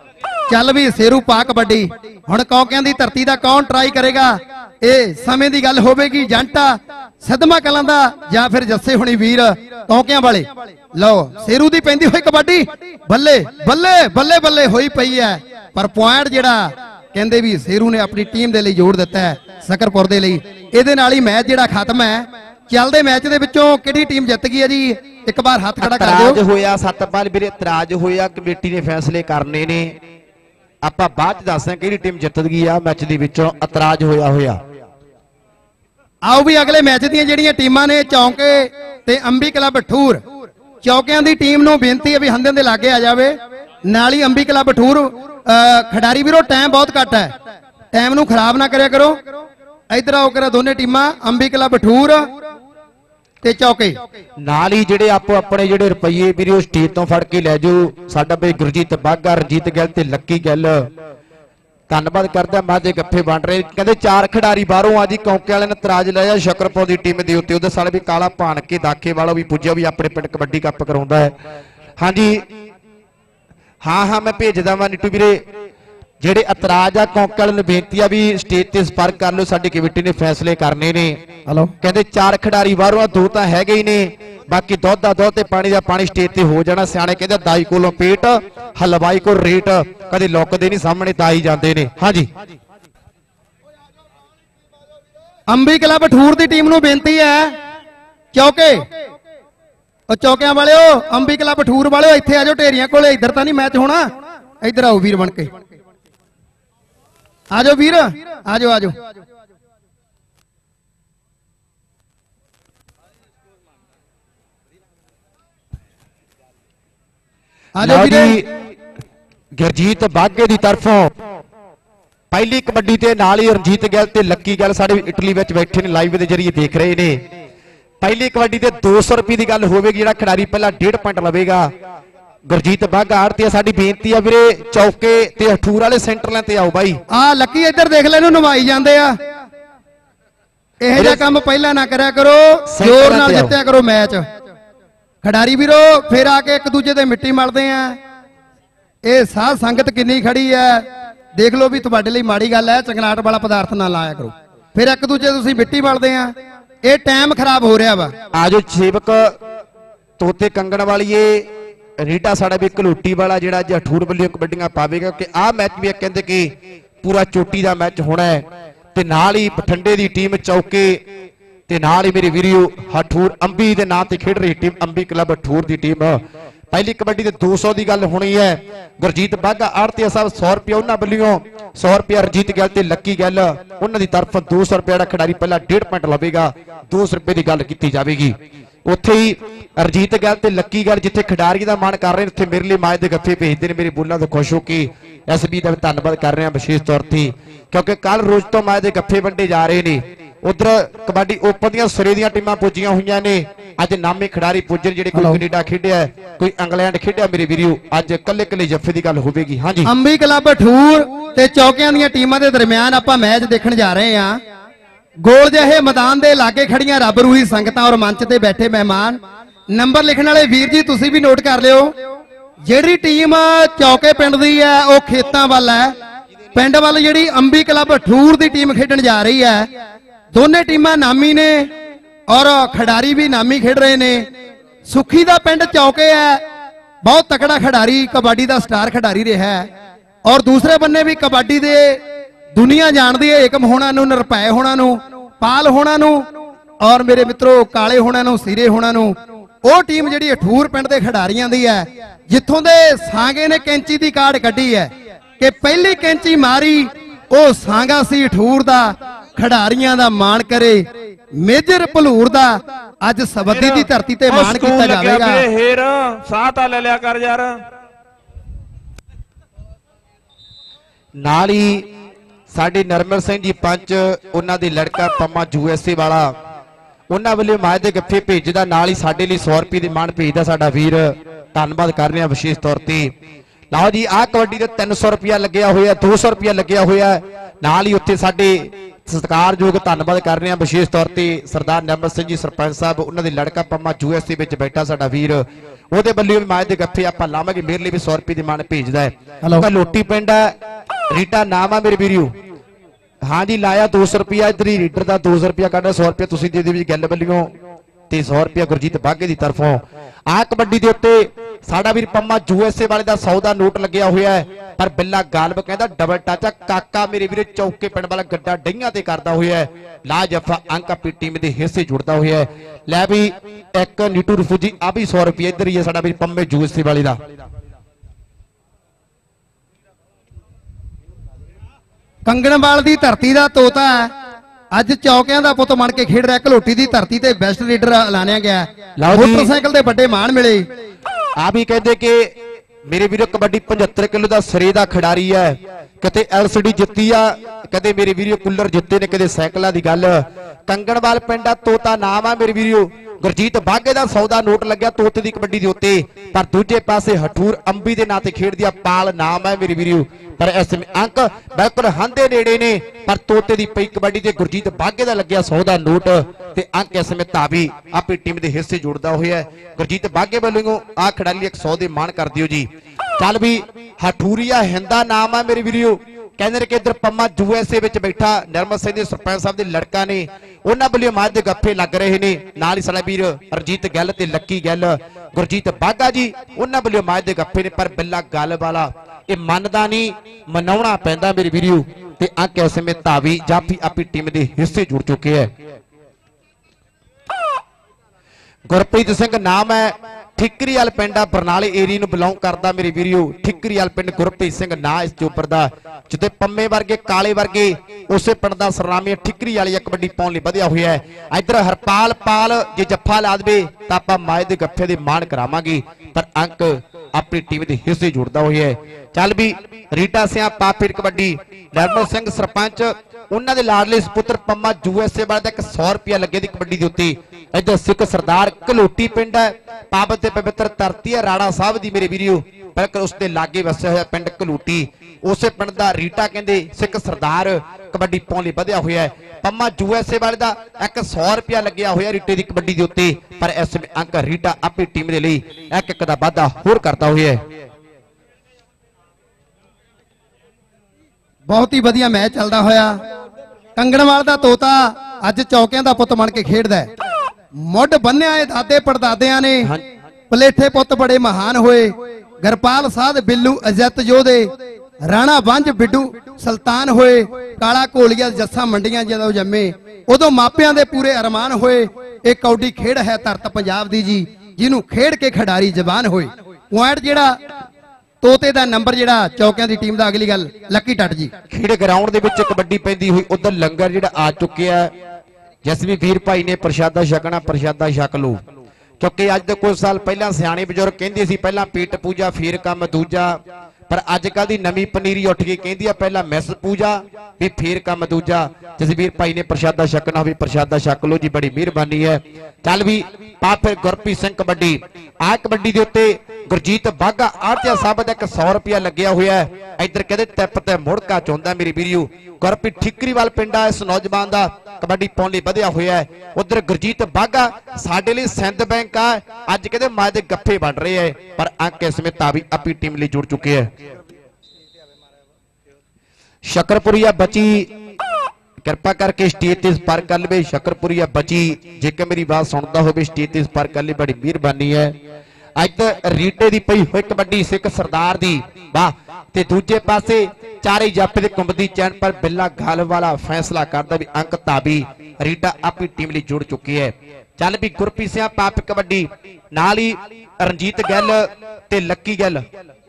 ਚੱਲ ਵੀ ਸੇਰੂ ਪਾ ਕਬੱਡੀ, ਹੁਣ ਕੌਕਿਆਂ ਦੀ ਧਰਤੀ ਦਾ ਕੌਣ ਟਰਾਈ ਕਰੇਗਾ, ਇਹ ਸਮੇਂ ਦੀ ਗੱਲ ਹੋਵੇਗੀ। ਜੰਟਾ ਸਦਮਾ ਕਲਾਂ ਦਾ ਜਾਂ ਫਿਰ ਜੱਸੇ ਹੁਣੀ ਵੀਰ ਕੌਕਿਆਂ ਵਾਲੇ। ਲਓ ਸੇਰੂ ਦੀ ਪੈਂਦੀ ਹੋਈ ਕਬੱਡੀ, ਬੱਲੇ ਬੱਲੇ ਬੱਲੇ ਬੱਲੇ ਹੋਈ ਪਈ ਹੈ, ਪਰ ਪੁਆਇੰਟ ਜਿਹੜਾ ਕਹਿੰਦੇ ਵੀ ਸੇਰੂ ਨੇ ਆਪਣੀ ਟੀਮ ਦੇ ਲਈ ਜੋੜ ਦਿੱਤਾ ਹੈ ਸ਼ਕਰਪੁਰ ਦੇ ਲਈ। ਇਹਦੇ ਨਾਲ ਹੀ ਮੈਚ ਜਿਹੜਾ ਖਤਮ ਹੈ। ਚੱਲਦੇ ਮੈਚ ਦੇ ਵਿੱਚੋਂ ਕਿਹੜੀ ਟੀਮ ਜਿੱਤ ਗਈ ਹੈ ਜੀ, ਇੱਕ ਵਾਰ ਹੱਥ ਖੜਾ ਕਰ ਦਿਓ। ਇਤਰਾਜ਼ ਹੋਇਆ ਸਤਪਾਲ ਵੀਰੇ, ਇਤਰਾਜ਼ ਹੋਇਆ, ਕਮੇਟੀ ਨੇ ਫੈਸਲੇ ਕਰਨੇ ਨੇ, ਆਪਾਂ ਬਾਅਦ ਚ ਦੱਸਦੇ ਹਾਂ ਕਿਹੜੀ ਟੀਮ ਜਿੱਤ ਗਈ ਆ ਮੈਚ ਦੇ ਵਿੱਚੋਂ। ਇਤਰਾਜ਼ ਹੋਇਆ ਹੋਇਆ ਆਓ ਵੀ ਅਗਲੇ ਮੈਚ ਦੀਆਂ ਜਿਹੜੀਆਂ ਟੀਮਾਂ ਨੇ, ਚੌਂਕੇ ਤੇ ਅੰਬੀ ਕਲੱਬ ਠੂਰ, ਚੌਕਿਆਂ ਦੀ ਟੀਮ ਨੂੰ ਬੇਨਤੀ ਹੈ ਵੀ ਹੰਦਿਆਂ ਦੇ ਲਾਗੇ ਆ ਜਾਵੇ। ਨਾਲ ਹੀ ਅੰਬੀ ਕਲੱਬ ਠੂਰ ਖਿਡਾਰੀ ਵੀਰੋ ਟਾਈਮ ਬਹੁਤ ਘੱਟ ਹੈ, ਟਾਈਮ ਨੂੰ ਖਰਾਬ ਨਾ ਕਰਿਆ ਕਰੋ। ਇਧਰ ਆਓ ਕਰਾ ਦੋਨੇ ਟੀਮਾਂ, ਅੰਬੀ ਕਲੱਬ ਠੂਰ ਤੇ ਚੌਕੇ। ਨਾਲ ਹੀ ਜਿਹੜੇ ਆਪੋ ਆਪਣੇ ਜਿਹੜੇ ਰੁਪਈਏ ਵੀਰੋ ਸਟੇਜ ਤੋਂ ਫੜ ਕੇ ਲੈ ਜਾਓ। ਸਾਡਾ ਬਈ ਗੁਰਜੀਤ ਬਾਗਾ, ਰਣਜੀਤ ਗਿੱਲ ਤੇ ਲੱਕੀ ਗਿੱਲ, ਧੰਨਵਾਦ ਕਰਦਾ। ਮਾਝੇ ਗੱਫੇ ਬਣ ਰਹੇ, ਕਹਿੰਦੇ ਚਾਰ ਖਿਡਾਰੀ ਬਾਹਰੋਂ ਆ ਜੀ। ਕੌਂਕੇ ਵਾਲੇ ਨੇ ਇਤਰਾਜ਼ ਲਾਇਆ ਸ਼ਕਰਪੁਰ ਦੀ ਟੀਮ ਦੇ ਉੱਤੇ, ਉਹਦੇ ਸਾਲੇ ਵੀ ਕਾਲਾ ਭਾਣ ਕੇ ਦਾਖੇ ਵਾਲਾ ਵੀ ਪੁੱਜਿਆ ਵੀ ਆਪਣੇ ਪਿੰਡ ਕਬੱਡੀ ਕੱਪ ਕਰਾਉਂਦਾ ਹੈ। ਹਾਂਜੀ ਹਾਂ ਹਾਂ ਮੈਂ ਭੇਜਦਾ ਵਾਂ ਨੀਟੂ ਵੀਰੇ। ਜਿਹੜੇ ਇਤਰਾਜ਼ ਆ ਕੌਂਕੇ ਵਾਲੇ ਨੂੰ ਬੇਨਤੀ ਆ ਵੀ ਸਟੇਜ ਤੇ ਸੰਪਰਕ ਕਰ ਲਓ, ਸਾਡੀ ਕਮੇਟੀ ਨੇ ਫੈਸਲੇ ਕਰਨੇ ਨੇ। ਹਲੋ ਕਹਿੰਦੇ ਚਾਰ ਖਿਡਾਰੀ ਬਾਹਰੋਂ ਆ, ਦੋ ਤਾਂ ਹੈਗੇ ਹੀ ਨੇ, ਬਾਕੀ ਦੁੱਧ ਦਾ ਦੁੱਧ ਤੇ ਪਾਣੀ ਦਾ ਪਾਣੀ ਸਟੇਜ ਤੇ ਹੋ ਜਾਣਾ। ਸਿਆਣੇ ਕਹਿੰਦੇ ਦਾਈ ਕੋਲੋਂ ਪੇਟ, ਹਲਵਾਈ ਕੋਲ ਰੇਟ, ਕਦੇ ਲੁਕਦੇ ਨਹੀਂ, ਸਾਹਮਣੇ ਤਾਂ ਆਈ ਜਾਂਦੇ ਨੇ। ਹਾਂਜੀ ਅੰਬੀ ਕਲੱਬ ਠੂਰ ਦੀ ਟੀਮ ਨੂੰ ਬੇਨਤੀ ਹੈ, ਚੌਕੇ ਉਹ ਚੌਕਿਆਂ ਵਾਲਿਓ, ਅੰਬੀ ਕਲੱਬ ਠੂਰ ਵਾਲਿਓ ਇੱਥੇ ਆ ਜਾਓ ਢੇਰੀਆਂ ਕੋਲੇ। ਇੱਧਰ ਤਾਂ ਨਹੀਂ ਮੈਚ ਹੋਣਾ, ਇੱਧਰ ਆਓ ਵੀਰ ਬਣ ਕੇ, ਆ ਜਾਓ ਵੀਰ, ਆ ਜਾਓ ਆ ਜਾਓ। ਲਓ ਜੀ ਗੁਰਜੀਤ ਬਾਗੇ ਦੀ ਤਰਫੋਂ ਪਹਿਲੀ ਕਬੱਡੀ ਤੇ ਨਾਲ ਹੀ ਰਣਜੀਤ ਗਿੱਲ ਤੇ ਲੱਕੀ ਗਿੱਲ ਸਾਡੇ ਇਟਲੀ ਵਿੱਚ ਬੈਠੇ ਨੇ, ਲਾਈਵ ਦੇ ਜਰੀਏ ਦੇਖ ਰਹੇ ਨੇ। ਪਹਿਲੀ ਕਬੱਡੀ ਤੇ ਦੋ ਸੌ ਰੁਪਏ ਦੀ ਗੱਲ ਹੋਵੇਗੀ, ਜਿਹੜਾ ਖਿਡਾਰੀ ਪਹਿਲਾਂ ਡੇਢ ਪੁਆਇੰਟ ਲਵੇਗਾ। ਗੁਰਜੀਤ ਬਾਘਾ ਆੜਤੀ ਸਾਡੀ ਬੇਨਤੀ ਆ ਵੀਰੇ, ਚੌਕੇ ਤੇ ਹਠੂਰ ਵਾਲੇ ਸੈਂਟਰ ਲਾਈਨ ਤੇ ਆਓ ਬਾਈ। ਆ ਲੱਕੀ ਇੱਧਰ ਦੇਖ ਲੈ, ਇਹਨੂੰ ਨਵਾਈ ਜਾਂਦੇ ਆ। ਇਹੋ ਜਿਹਾ ਕੰਮ ਪਹਿਲਾਂ ਨਾ ਕਰਿਆ ਕਰੋ, ਜ਼ੋਰ ਨਾਲ ਜਿੱਤਿਆ ਕਰੋ ਮੈਚ। ਖਿਡਾਰੀ ਵੀਰੋ ਫੇਰ ਆ ਕੇ ਇੱਕ ਦੂਜੇ ਤੇ ਮਿੱਟੀ ਮਲਦੇ ਆ। ਇਹ ਸਾਧ ਸੰਗਤ ਕਿੰਨੀ ਖੜੀ ਹੈ, ਦੇਖ ਲਓ ਵੀ ਤੁਹਾਡੇ ਲਈ ਮਾੜੀ ਗੱਲ ਹੈ। ਚੰਗਲਾਟ ਵਾਲਾ ਪਦਾਰਥ ਨਾ ਲਾਇਆ ਕਰੋ, ਫਿਰ ਇੱਕ ਦੂਜੇ ਤੁਸੀਂ ਮਿੱਟੀ ਮਲਦੇ ਆ, ਇਹ ਟਾਈਮ ਖਰਾਬ ਹੋ ਰਿਹਾ ਵਾ। ਆਜੋ ਸੇਵਕ ਤੋਤੇ ਕੰਗਣ ਵਾਲੀਏ, ਰੀਟਾ ਸਾਡਾ ਵੀ ਘਲੋਟੀ ਵਾਲਾ ਜਿਹੜਾ ਅੱਜ ਅਠੂਰ ਵੱਲੋਂ ਕਬੱਡੀਆਂ ਪਾਵੇਗਾ ਕਿ ਆਹ ਮੈਚ ਵੀ ਕਹਿੰਦੇ ਕਿ ਪੂਰਾ ਚੋਟੀ ਦਾ ਮੈਚ ਹੋਣਾ ਹੈ। ਤੇ ਨਾਲ ਹੀ ਬਠਿੰਡੇ ਦੀ ਟੀਮ ਚੌਕੇ ਤੇ ਨਾਲ ਹੀ ਮੇਰੇ ਵੀਰੋ ਹਠੂਰ ਅੰਬੀ ਦੇ ਨਾਂ ਤੇ ਖੇਡ ਰਹੀ ਟੀਮ ਅੰਬੀ ਕਲੱਬ ਹਠੂਰ ਦੀ ਟੀਮ। ਪਹਿਲੀ ਕਬੱਡੀ ਤੇ ਦੋ ਸੌ ਦੀ ਗੱਲ ਹੋਣੀ ਹੈ। ਗੁਰਜੀਤ ਬਾਘਾ ਆੜਤੀਆ ਸਾਹਿਬ ਸੌ ਰੁਪਏ ਉਹਨਾਂ ਵੱਲੋਂ, ਸੌ ਰੁਪਏ ਰਣਜੀਤ ਗਿੱਲ ਤੇ ਲੱਕੀ ਗਿੱਲ ਉਹਨਾਂ ਦੀ ਤਰਫ ਦੋ ਸੌ ਰੁਪਏ। ਜਿਹੜਾ ਖਿਡਾਰੀ ਪਹਿਲਾਂ ਡੇਢ ਪੁਆਇੰਟ ਲਵੇਗਾ ਦੋ ਸੌ ਰੁਪਏ ਦੀ ਗੱਲ ਕੀਤੀ ਜਾਵੇਗੀ। ਉੱਥੇ ਹੀ ਰਣਜੀਤ ਗਿੱਲ ਤੇ ਲੱਕੀ ਗਿੱਲ ਜਿੱਥੇ ਖਿਡਾਰੀ ਦਾ ਮਾਣ ਕਰ ਰਹੇ ਨੇ, ਉੱਥੇ ਮੇਰੇ ਲਈ ਮਾਜ ਦੇ ਗੱਫੇ ਭੇਜਦੇ ਨੇ। ਮੇਰੇ ਬੋਲਾਂ ਤੋਂ ਖੁਸ਼ ਹੋ ਕੇ ਐਸਬੀ ਦਾ ਧੰਨਵਾਦ ਕਰ ਰਹੇ ਹਾਂ ਵਿਸ਼ੇਸ਼ ਤੌਰ ਤੇ, ਕਿਉਂਕਿ ਕੱਲ ਰੋਜ਼ ਤੋਂ ਮਾਜ ਦੇ ਗੱਫੇ ਵੰਡੇ ਜਾ ਰਹੇ ਨੇ। ਉਧਰ ਕਬੱਡੀ ਓਪਨ ਦੀਆਂ ਸਿਰੇ ਦੀਆਂ ਟੀਮਾਂ ਪੁੱਜੀਆਂ ਹੋਈਆਂ ਨੇ। ਅੱਜ ਨਾਮੀ ਖਿਡਾਰੀ ਪੁੱਜੇ ਜਿਹੜੇ ਕੋਈ ਕੈਨੇਡਾ ਖੇਡਿਆ, ਕੋਈ ਇੰਗਲੈਂਡ ਖੇਡਿਆ। ਮੇਰੇ ਵੀਰੋ ਅੱਜ ਕੱਲੇ ਕੱਲੇ ਜੱਫੇ ਦੀ ਗੱਲ ਹੋਵੇਗੀ। ਹਾਂਜੀ, ਅੰਬੀ ਕਲੱਬ ਠੂਰ ਤੇ ਚੌਕਿਆਂ ਦੀਆਂ ਟੀਮਾਂ ਦੇ ਦਰਮਿਆਨ ਆਪਾਂ ਮੈਚ ਦੇਖਣ ਜਾ ਰਹੇ ਹਾਂ। ਗੋਲ ਜਿਹੇ ਮੈਦਾਨ ਦੇ ਲਾਗੇ ਖੜੀਆਂ ਰੱਬ ਰੂਹੀ ਸੰਗਤਾਂ ਔਰ ਮੰਚ ਤੇ ਬੈਠੇ ਮਹਿਮਾਨ। ਨੰਬਰ ਲਿਖਣ ਵਾਲੇ ਵੀਰ ਜੀ ਤੁਸੀਂ ਵੀ ਨੋਟ ਕਰ ਲਿਓ। ਜਿਹੜੀ ਟੀਮ ਚੌਕੇ ਪਿੰਡ ਦੀ ਹੈ ਉਹ ਖੇਤਾਂ ਵੱਲ ਹੈ, ਪਿੰਡ ਵੱਲ ਜਿਹੜੀ ਅੰਬੀ ਕਲੱਬ ਠੂਰ ਦੀ ਟੀਮ ਖੇਡਣ ਜਾ ਰਹੀ ਹੈ। ਦੋਨੇ ਟੀਮਾਂ ਨਾਮੀ ਨੇ ਔਰ ਖਿਡਾਰੀ ਵੀ ਨਾਮੀ ਖੇਡ ਰਹੇ ਨੇ। ਸੁਖੀ ਦਾ ਪਿੰਡ ਚੌਕੇ ਹੈ, ਬਹੁਤ ਤਕੜਾ ਖਿਡਾਰੀ, ਕਬੱਡੀ ਦਾ ਸਟਾਰ ਖਿਡਾਰੀ ਰਿਹਾ ਹੈ। ਔਰ ਦੂਸਰੇ ਬੰਨੇ ਵੀ ਕਬੱਡੀ ਦੇ ਦੁਨੀਆ ਜਾਣਦੀ ਹੈ, ਏਕਮ ਹੋਣਾ ਨੂੰ, ਨਿਰਭੈ ਹੋਣਾ ਨੂੰ, ਪਾਲ ਹੋਣਾ ਨੂੰ ਔਰ ਮੇਰੇ ਮਿੱਤਰੋ ਕਾਲੇ ਹੋਣਾ ਨੂੰ, ਸੀਰੇ ਹੋਣਾ ਨੂੰ। ਉਹ ਟੀਮ ਜਿਹੜੀ ਅਠੂਰ ਪਿੰਡ ਦੇ ਖਿਡਾਰੀਆਂ ਦੀ ਹੈ, ਜਿੱਥੋਂ ਦੇ ਸਾਂਗੇ ਨੇ ਕੈਂਚੀ ਦੀ ਕਾਢ ਕੱਢੀ ਹੈ ਕਿ ਪਹਿਲੀ ਕੈਂਚੀ ਮਾਰੀ ਉਹ ਸਾਂਗਾ ਸੀ ਅਠੂਰ ਦਾ। ਖਿਡਾਰੀਆਂ ਦਾ ਮਾਣ ਕਰੇ ਮੇਜਰ ਭਲੂਰ ਦਾ। ਅੱਜ ਸਬੱਦੀ ਦੀ ਧਰਤੀ ਤੇ ਮਾਣ ਕੀਤਾ ਜਾਵੇਗਾ। ਹੇਰ ਸਾਹ ਤਾਂ ਲੈ ਲਿਆ ਕਰ ਯਾਰ। ਨਾਲ ਹੀ ਸਾਡੇ ਨਰਮਲ ਸਿੰਘ ਜੀ ਪੰਚ, ਉਹਨਾਂ ਦੇ ਲੜਕਾ ਪੰਮਾ ਯੂਐਸਏ ਵਾਲਾ, ਉਹਨਾਂ ਵੱਲੋਂ ਮਾਜ ਦੇ ਗੱਫੇ ਭੇਜਦਾ। ਨਾਲ ਹੀ ਸਾਡੇ ਲਈ ਸੌ ਰੁਪਏ ਦੀ ਮਾਣ ਭੇਜਦਾ ਸਾਡਾ ਵੀਰ, ਧੰਨਵਾਦ ਕਰ ਰਹੇ ਹਾਂ ਵਿਸ਼ੇਸ਼ ਤੌਰ ਤੇ। ਲਓ ਜੀ, ਆਹ ਕਬੱਡੀ ਦੇ ਤਿੰਨ ਸੌ ਰੁਪਇਆ ਲੱਗਿਆ ਹੋਇਆ, ਦੋ ਸੌ ਰੁਪਇਆ ਲੱਗਿਆ ਹੋਇਆ। ਨਾਲ ਹੀ ਉੱਥੇ ਸਾਡੇ ਸਤਿਕਾਰਯੋਗ ਧੰਨਵਾਦ ਕਰ ਰਹੇ ਹਾਂ ਵਿਸ਼ੇਸ਼ ਤੌਰ ਤੇ ਸਰਦਾਰ ਨਰਮਲ ਸਿੰਘ ਜੀ ਸਰਪੰਚ ਸਾਹਿਬ, ਉਹਨਾਂ ਦੇ ਲੜਕਾ ਪੰਮਾ ਯੂਐਸਏ ਵਿੱਚ ਬੈਠਾ ਸਾਡਾ ਵੀਰ, ਉਹਦੇ ਵੱਲੋਂ ਵੀ ਮਾਜ ਦੇ ਗੱਫੇ ਆਪਾਂ ਲਾਵਾਂਗੇ। ਮੇਰੇ ਲਈ ਵੀ ਸੌ ਰੁਪਏ ਦੀ ਮਾਣ ਭੇਜਦਾ ਹੈ। ਘਲੋਟੀ ਪਿੰਡ ਹੈ, ਰੀਟਾ ਨਾਮ ਆ ਮੇਰੇ ਵੀਰੋ। ਹਾਂਜੀ, ਲਾਇਆ ਦੋ ਸੌ ਰੁਪਇਆ, ਇਧਰ ਹੀ ਰੀਡਰ ਦਾ ਦੋ ਸੌ ਰੁਪਇਆ ਕੱਢਿਆ, ਸੌ ਰੁਪਇਆ ਤੁਸੀਂ ਦੇ ਦਿਓ ਗੱਲ ਵੱਲੋਂ ਤੇ ਸੌ ਰੁਪਇਆ ਗੁਰਜੀਤ ਬਾਘੇ ਦੀ ਤਰਫੋਂ। ਆਹ ਕਬੱਡੀ ਦੇ ਉੱਤੇ ਸਾਡਾ ਵੀਰ ਪੰਮਾ ਯੂਐਸਏ ਵਾਲੇ ਦਾ ਸੌ ਦਾ ਨੋਟ ਲੱਗਿਆ ਹੋਇਆ ਹੈ, ਪਰ ਬਿੱਲਾ ਗਾਲਬ ਕਹਿੰਦਾ ਡਬਲ ਟੱਚ। ਕਾਕਾ ਮੇਰੇ ਵੀਰੇ ਚੌਕੇ ਪਿੰਡ ਵਾਲਾ ਗੱਡਾ ਡਈਆਂ ਤੇ ਕਰਦਾ ਹੋਇਆ ਹੈ। ਲਾ ਜਫਾ ਅੰਕ ਆਪਣੀ ਟੀਮ ਦੇ ਹਿੱਸੇ ਜੁੜਦਾ ਹੋਇਆ ਹੈ। ਲੈ ਵੀ ਇੱਕ ਨੀਟੂ ਰਫੂਜੀ, ਆ ਵੀ ਸੌ ਰੁਪਇਆ ਇੱਧਰ ਹੀ ਹੈ ਸਾਡਾ ਵੀਰ ਪੰਮੇ ਯੂਐਸਏ ਵਾਲੇ ਦਾ। ਕੰਗਣਵਾਲ ਦੀ ਧਰਤੀ ਦਾ ਤੋਤਾ ਹੈ, ਅੱਜ ਚੌਕਿਆਂ ਦਾ ਪੁੱਤ ਬਣ ਕੇ ਖੇਡ ਰਿਹਾ। ਘਲੋਟੀ ਦੀ ਧਰਤੀ ਤੇ ਬੈਸਟ ਲੀਡਰ ਐਲਾਨਿਆ ਗਿਆ। ਮੋਟਰਸਾਈਕਲ ਦੇ ਵੱਡੇ ਮਾਣ ਮਿਲੇ। ਆ ਵੀ ਕਹਿੰਦੇ ਕਿ ਮੇਰੇ ਵੀਰੋ ਕਬੱਡੀ ਪਝੱਤਰ ਕਿਲੋ ਦਾ ਸਿਰੇ ਦਾ ਖਿਡਾਰੀ ਹੈ। ਕਿਤੇ ਐਲਸੀਡੀ ਜਿੱਤੀ ਆ, ਕਦੇ ਮੇਰੇ ਵੀਰੋ ਕੂਲਰ ਜਿੱਤੇ ਨੇ, ਕਦੇ ਸਾਈਕਲਾਂ ਦੀ ਗੱਲ। ਕੰਗਣਵਾਲ ਪਿੰਡਾ ਤੋਤਾ ਨਾਮ ਆ ਮੇਰੇ ਵੀਰੋ। ਗੁਰਜੀਤ ਬਾਘੇ ਦਾ ਸੌ ਦਾ ਨੋਟ ਲੱਗਿਆ ਤੋਤੇ ਦੀ ਕਬੱਡੀ ਦੇ ਉੱਤੇ, ਪਰ ਦੂਜੇ ਪਾਸੇ ਹਠੂਰ ਅੰਬੀ ਦੇ ਨਾਂ ਤੇ ਖੇਡਦੀ ਆ ਪਾਲ ਨਾਮ ਹੈ ਮੇਰੇ ਵੀਰੋ। ਪਰ ਇਸ ਅੰਕ ਬਿਲਕੁਲ ਹੰਦੇ ਨੇੜੇ ਨੇ, ਪਰ ਤੋਤੇ ਦੀ ਪਈ ਕਬੱਡੀ ਤੇ ਗੁਰਜੀਤ ਬਾਘੇ ਦਾ ਲੱਗਿਆ ਸੌ ਦਾ ਨੋਟ ਤੇ ਅੰਕ ਇਸ ਸਮੇਂ ਧਾਵੀ ਆਪਣੀ ਟੀਮ ਦੇ ਹਿੱਸੇ ਜੁੜਦਾ ਹੋਇਆ। ਗੁਰਜੀਤ ਬਾਘੇ ਵੱਲੋਂ ਆ ਖਿਡਾਰੀ ਇੱਕ ਸੌ ਦੇ ਮਾਣ ਕਰ ਦਿਓ ਜੀ। ਚੱਲ ਵੀ ਹਠੂਰੀਆ ਹਿੰਦਾ ਨਾਮ ਆ ਮੇਰੇ ਵੀਰੋ। ਕਹਿੰਦੇ ਨੇ ਕਿ ਇੱਧਰ ਪੰਮਾ ਯੂਐਸਏ ਵਿੱਚ ਬੈਠਾ ਨਰਮਲ ਸਿੰਘ ਦੇ ਸਰਪੰਚ ਸਾਹਿਬ ਦੇ ਲੜਕਾ ਨੇ, ਉਹਨਾਂ ਵੱਲੋਂ ਮਾਝ ਦੇ ਗੱਫੇ ਲੱਗ ਰਹੇ ਨੇ। ਨਾਲ ਹੀ ਸਾਡਾ ਵੀਰ ਰਣਜੀਤ ਗਿੱਲ ਤੇ ਲੱਕੀ ਗਿੱਲ, ਗੁਰਜੀਤ ਬਾਘਾ ਜੀ, ਉਹਨਾਂ ਵੱਲੋਂ ਮਾਝ ਦੇ ਗੱਫੇ ਨੇ। ਪਰ ਬਿੱਲਾ ਗੱਲ ਵਾਲਾ ਇਹ ਮੰਨਦਾ ਨਹੀਂ, ਮਨਾਉਣਾ ਪੈਂਦਾ ਮੇਰੇ ਵੀਰੋ। ਤੇ ਅੰਕ ਇਸ ਸਮੇਂ ਧਾਵੀ ਜਾਫੀ ਆਪਣੀ ਟੀਮ ਦੇ ਹਿੱਸੇ ਜੁੜ ਚੁੱਕੇ ਹੈ। ਗੁਰਪ੍ਰੀਤ ਸਿੰਘ ਨਾਮ ਹੈ, ਠਿਕਰੀਵਾਲ ਪਿੰਡ ਆ, ਬਰਨਾਲੇ ਏਰੀਆ ਨੂੰ ਬਿਲੋਂਗ ਕਰਦਾ ਮੇਰੇ ਵੀਰੋ। ਠਿਕਰੀਵਾਲ ਪਿੰਡ, ਗੁਰਪ੍ਰੀਤ ਸਿੰਘ ਨਾਂ ਇਸ ਚੋਪਰ ਦਾ, ਜਿੱਥੇ ਪੰਮੇ ਵਰਗੇ ਕਾਲੇ ਵਰਗੇ ਉਸੇ ਪਿੰਡ ਦਾ ਸਰਨਾਮੀ ਠਿਕਰੀ ਵਾਲੀ ਕਬੱਡੀ ਪਾਉਣ ਲਈ ਵਧਿਆ ਹੋਇਆ ਹੈ। ਇੱਧਰ ਹਰਪਾਲ ਪਾਲ ਜੇ ਜੱਫਾ ਲਾ ਦੇਵੇ ਤਾਂ ਆਪਾਂ ਮਾਏ ਦੇ ਗੱਫੇ ਦੇ ਮਾਣ ਕਰਾਵਾਂਗੇ। ਪਰ ਅੰਕ अपनी टीम के हिस्से जुड़ता हुआ है। चल भी रीटा सिंह पापीर कबड्डी नरमल सिंह सरपंच उन्होंने लाडले सुपुत्र पम्मा यूएसए वाले एक सौ रुपया लगे दी कबड्डी के उत्ते। इधर सिख सरदार घलोटी पिंड है पाबत ते पवित्र धरती है राणा साहब की मेरे वीडियो बिल्कुल उसके लागे वसिया हुआ पिंड घलोटी उस पिंड का रीटा कहते सिख सरदार कबड्डी पाने लई वधिया हुआ है। पम्मा यूएसए वाले का एक सौ रुपया लग्या हुआ रीटे की कबड्डी के उत्ते पर इस अंक रीटा अपनी टीम के लिए एक एक का वाधा होर करता हुआ है। बहुत ही वधिया मैच चलता होया। कंगणवाल दा तोता अज चौकियां दा पुत बन के खेडदा है। मुੱਢ ਬੰਨਿਆ ਏ दादे परदादियां ने पलेठे पुत बड़े महान होए गरपाल साध बिल्लू अजत योधे राणा वंज बिड्डू सुल्तान होए काला घोलिया जस्सा मंडियां जदों जम्मे उदों मापियां दे पूरे अरमान होए। एक कौडी खेड है धरत पंजाब दी जी जिन्हों खेड के खिडारी जवान होए। पॉइंट जेड़ा तोते दा नंबर जेड़ा चौकियां दी टीम दा अगली गल लकी टट जी खेड ग्राउंड दे विच कबड्डी पैंदी हुई उधर लंगर जेड़ा आ चुकिया जिस भी वीर भाई ने प्रशादा छकना प्रशादा छक लो क्योंकि अज तो कुछ साल पहला सियाणे बजुर्ग कहंदे सी पहला पेट पूजा फिर काम दूजा पर अजकल दी नवी पनीरी उठ के कहंदी है पहला मिस पूजा भी फिर काम दूजा। जिस वीर भाई ने प्रशादा छकना हो प्रशादा छक लो जी बड़ी मेहरबानी है। चल भी पा फिर गुरप्रीत सिंह कबड्डी आ कबड्डी के उत्ते गुरजीत बाघा आरतिया साहब का एक सौ रुपया लग्या हुआ है। इधर कहते टिप ते मुड़का चाहता मेरी वीडियो गुरप्रीत ठिकरीवाल पिंड है इस नौजवान का कबड्डी पाने लई वधिया हुआ है। उधर गुरजीत बाघा साडे लई सिंध बैंक है अज कहते मां दे गप्फे बन रहे हैं पर अंक इसमें तावी अपनी टीम लिए जुड़ चुके हैं। शकरपुरिया बची कृपा करके स्टेज ते पर कर ले शकरपुरिया बची जेकर मेरी बात सुनता हो स्टेज ते पर कर ले बड़ी मेहरबानी है। अज रीटे की पई हुई कबड्डी सिख सरदार दी वाह ते दूजे पासे चारे जापे दे कुंभदी चैन पर बिल्ला गाल वाला फैसला करता भी अंक ताबी रीटा अपनी टीम लिए जुड़ चुकी है। चल भी गुरप्रीत सिंह पाप कबड्डी नाल ही रणजीत गैल ते लक्की गैल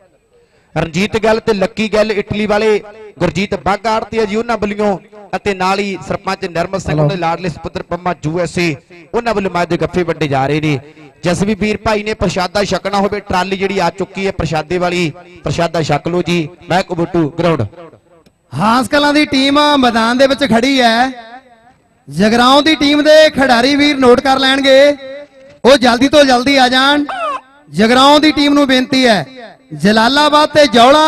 रणजीत गैल ते लक्की गैल इटली वाले गुरजीत बाघा आड़ती जी उन्होंने बलियों ਅਤੇ ਨਾਲ ਹੀ सरपंच नरमल सिंह ਦੇ ਲਾਡਲੇ ਸੁਪੁੱਤਰ ਪੰਮਾ ਯੂਐਸਏ ਉਹਨਾਂ ਵੱਲੋਂ ਮੈਚ ਦੇ ਗੱਫੇ ਵੱਡੇ ਜਾ ਰਹੇ ਨੇ। ਜਿਸ ਵੀ ਵੀਰ ਭਾਈ ਨੇ ਪ੍ਰਸ਼ਾਦਾ ਛਕਣਾ ਹੋਵੇ ਟਰਾਲੀ ਜਿਹੜੀ ਆ ਚੁੱਕੀ ਹੈ ਪ੍ਰਸ਼ਾਦੇ ਵਾਲੀ ਪ੍ਰਸ਼ਾਦਾ ਛਕ ਲਓ ਜੀ। ਮੈਂ ਕਬੂਟੂ ਗਰਾਊਂਡ ਹਾਂਸ ਕਲਾਂ ਦੀ ਟੀਮ ਮੈਦਾਨ ਦੇ ਵਿੱਚ ਖੜੀ ਹੈ। ਜਗਰਾਉਂ ਦੀ ਟੀਮ ਦੇ ਖਿਡਾਰੀ ਵੀਰ ਨੋਟ ਕਰ ਲੈਣਗੇ ਉਹ ਜਲਦੀ ਤੋਂ ਜਲਦੀ ਆ ਜਾਣ। ਜਗਰਾਉਂ ਦੀ ਟੀਮ ਨੂੰ ਬੇਨਤੀ ਹੈ ਜਲਾਲਾਬਾਦ ਤੇ ਜੌਲਾ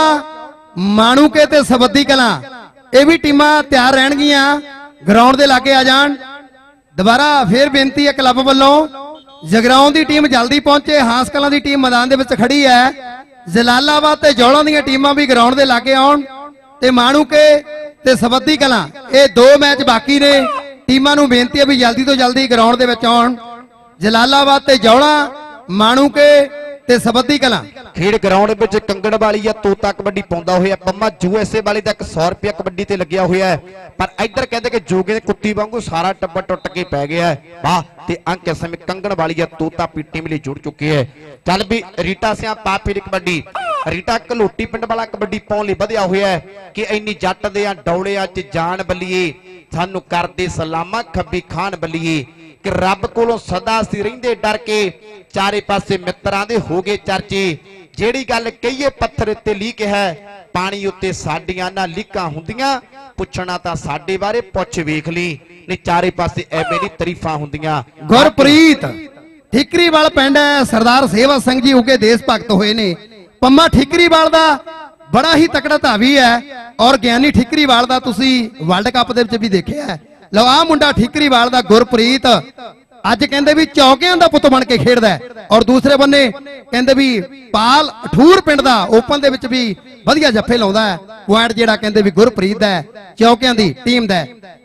ਮਾਣੂਕੇ ਤੇ ਸਬੱਦੀ ਕਲਾਂ ਇਹ ਵੀ ਟੀਮਾਂ ਤਿਆਰ ਰਹਿਣਗੀਆਂ ਗਰਾਊਂਡ ਦੇ ਲਾਗੇ ਆ ਜਾਣ। ਦੁਬਾਰਾ ਫੇਰ ਬੇਨਤੀ ਹੈ ਕਲੱਬ ਵੱਲੋਂ ਜਗਰਾਉਂ ਦੀ ਟੀਮ ਜਲਦੀ ਪਹੁੰਚੇ। ਹਾਂਸ ਕਲਾਂ ਦੀ ਟੀਮ ਮੈਦਾਨ ਦੇ ਵਿੱਚ ਖੜੀ ਹੈ। ਜਲਾਲਾਬਾਦ ਤੇ ਜੌਲਾਂ ਦੀਆਂ ਟੀਮਾਂ ਵੀ ਗਰਾਊਂਡ ਦੇ ਲਾਗੇ ਆਉਣ ਤੇ ਮਾਣੂਕੇ ਤੇ ਸਬੱਦੀ ਕਲਾਂ ਇਹ ਦੋ ਮੈਚ ਬਾਕੀ ਨੇ। ਟੀਮਾਂ ਨੂੰ ਬੇਨਤੀ ਹੈ ਵੀ ਜਲਦੀ ਤੋਂ ਜਲਦੀ ਗਰਾਊਂਡ ਦੇ ਵਿੱਚ ਆਉਣ। ਜਲਾਲਾਬਾਦ ਤੇ ਜੌਲਾਂ ਮਾਣੂਕੇ ਤੇ ਸਬੱਦੀ ਕਲਾਂ खेड ग्राउंड में कंगण वाली या तोता कबड्डी पाਉਂਦਾ ਹੋਇਆ ਪੰਮਾ यूएसए वाले का एक सौ रुपया कबड्डी ते लग्या हुआ है पर इधर कहते कि जोगे ने कुत्ती वांगू सारा टब्बर टुट के पै गया है। वाह ते अंक इस समय कंगण वाली या तोता पी टीम लिए जुड़ चुके हैं। चल भी रीटा सिंह पापीर कबड्डी रीटा घलोटी पिंड वाला कबड्डी पाने लई वधिया होया है कि इन्नी जट दे डौलिया च जान बल्लीए सानू करदे सलामा खब्बी खान बल्लीए कि रब कोलों सदा सी रहिंदे डर के चारे पासे मित्रां दे हो गए चर्चे जेड़ी गल कहीए पत्थर उत्ते लीक है पानी उत्ते साडियां ना लीकां हुंदियां पुछना तां साडे बारे पुछ वेख ली नहीं चारे पासे एवें दी तारीफां हुंदियां। गुरप्रीत ठिकरीवाल पिंड है सरदार सेवा सिंह जी उगे देश भगत होए ने। पंमा ठिकरीवाल दा बड़ा ही तकड़ा धावी है और ज्ञानी ठिकरीवाल दा तुसी वर्ल्ड कप दे विच भी देखिया है। लो आ मुंडा ठिकरीवाल दा गुरप्रीत अज कहंदे भी चौकियां दा पुत बन के खेडदा है और दूसरे बन्ने कहंदे भी पाल अठूर पिंड दा ओपन दे विच भी वधिया जफ्फे लाउंदा है। पॉइंट जेड़ा कहंदे भी गुरप्रीत दा चौकियां दी टीम दा।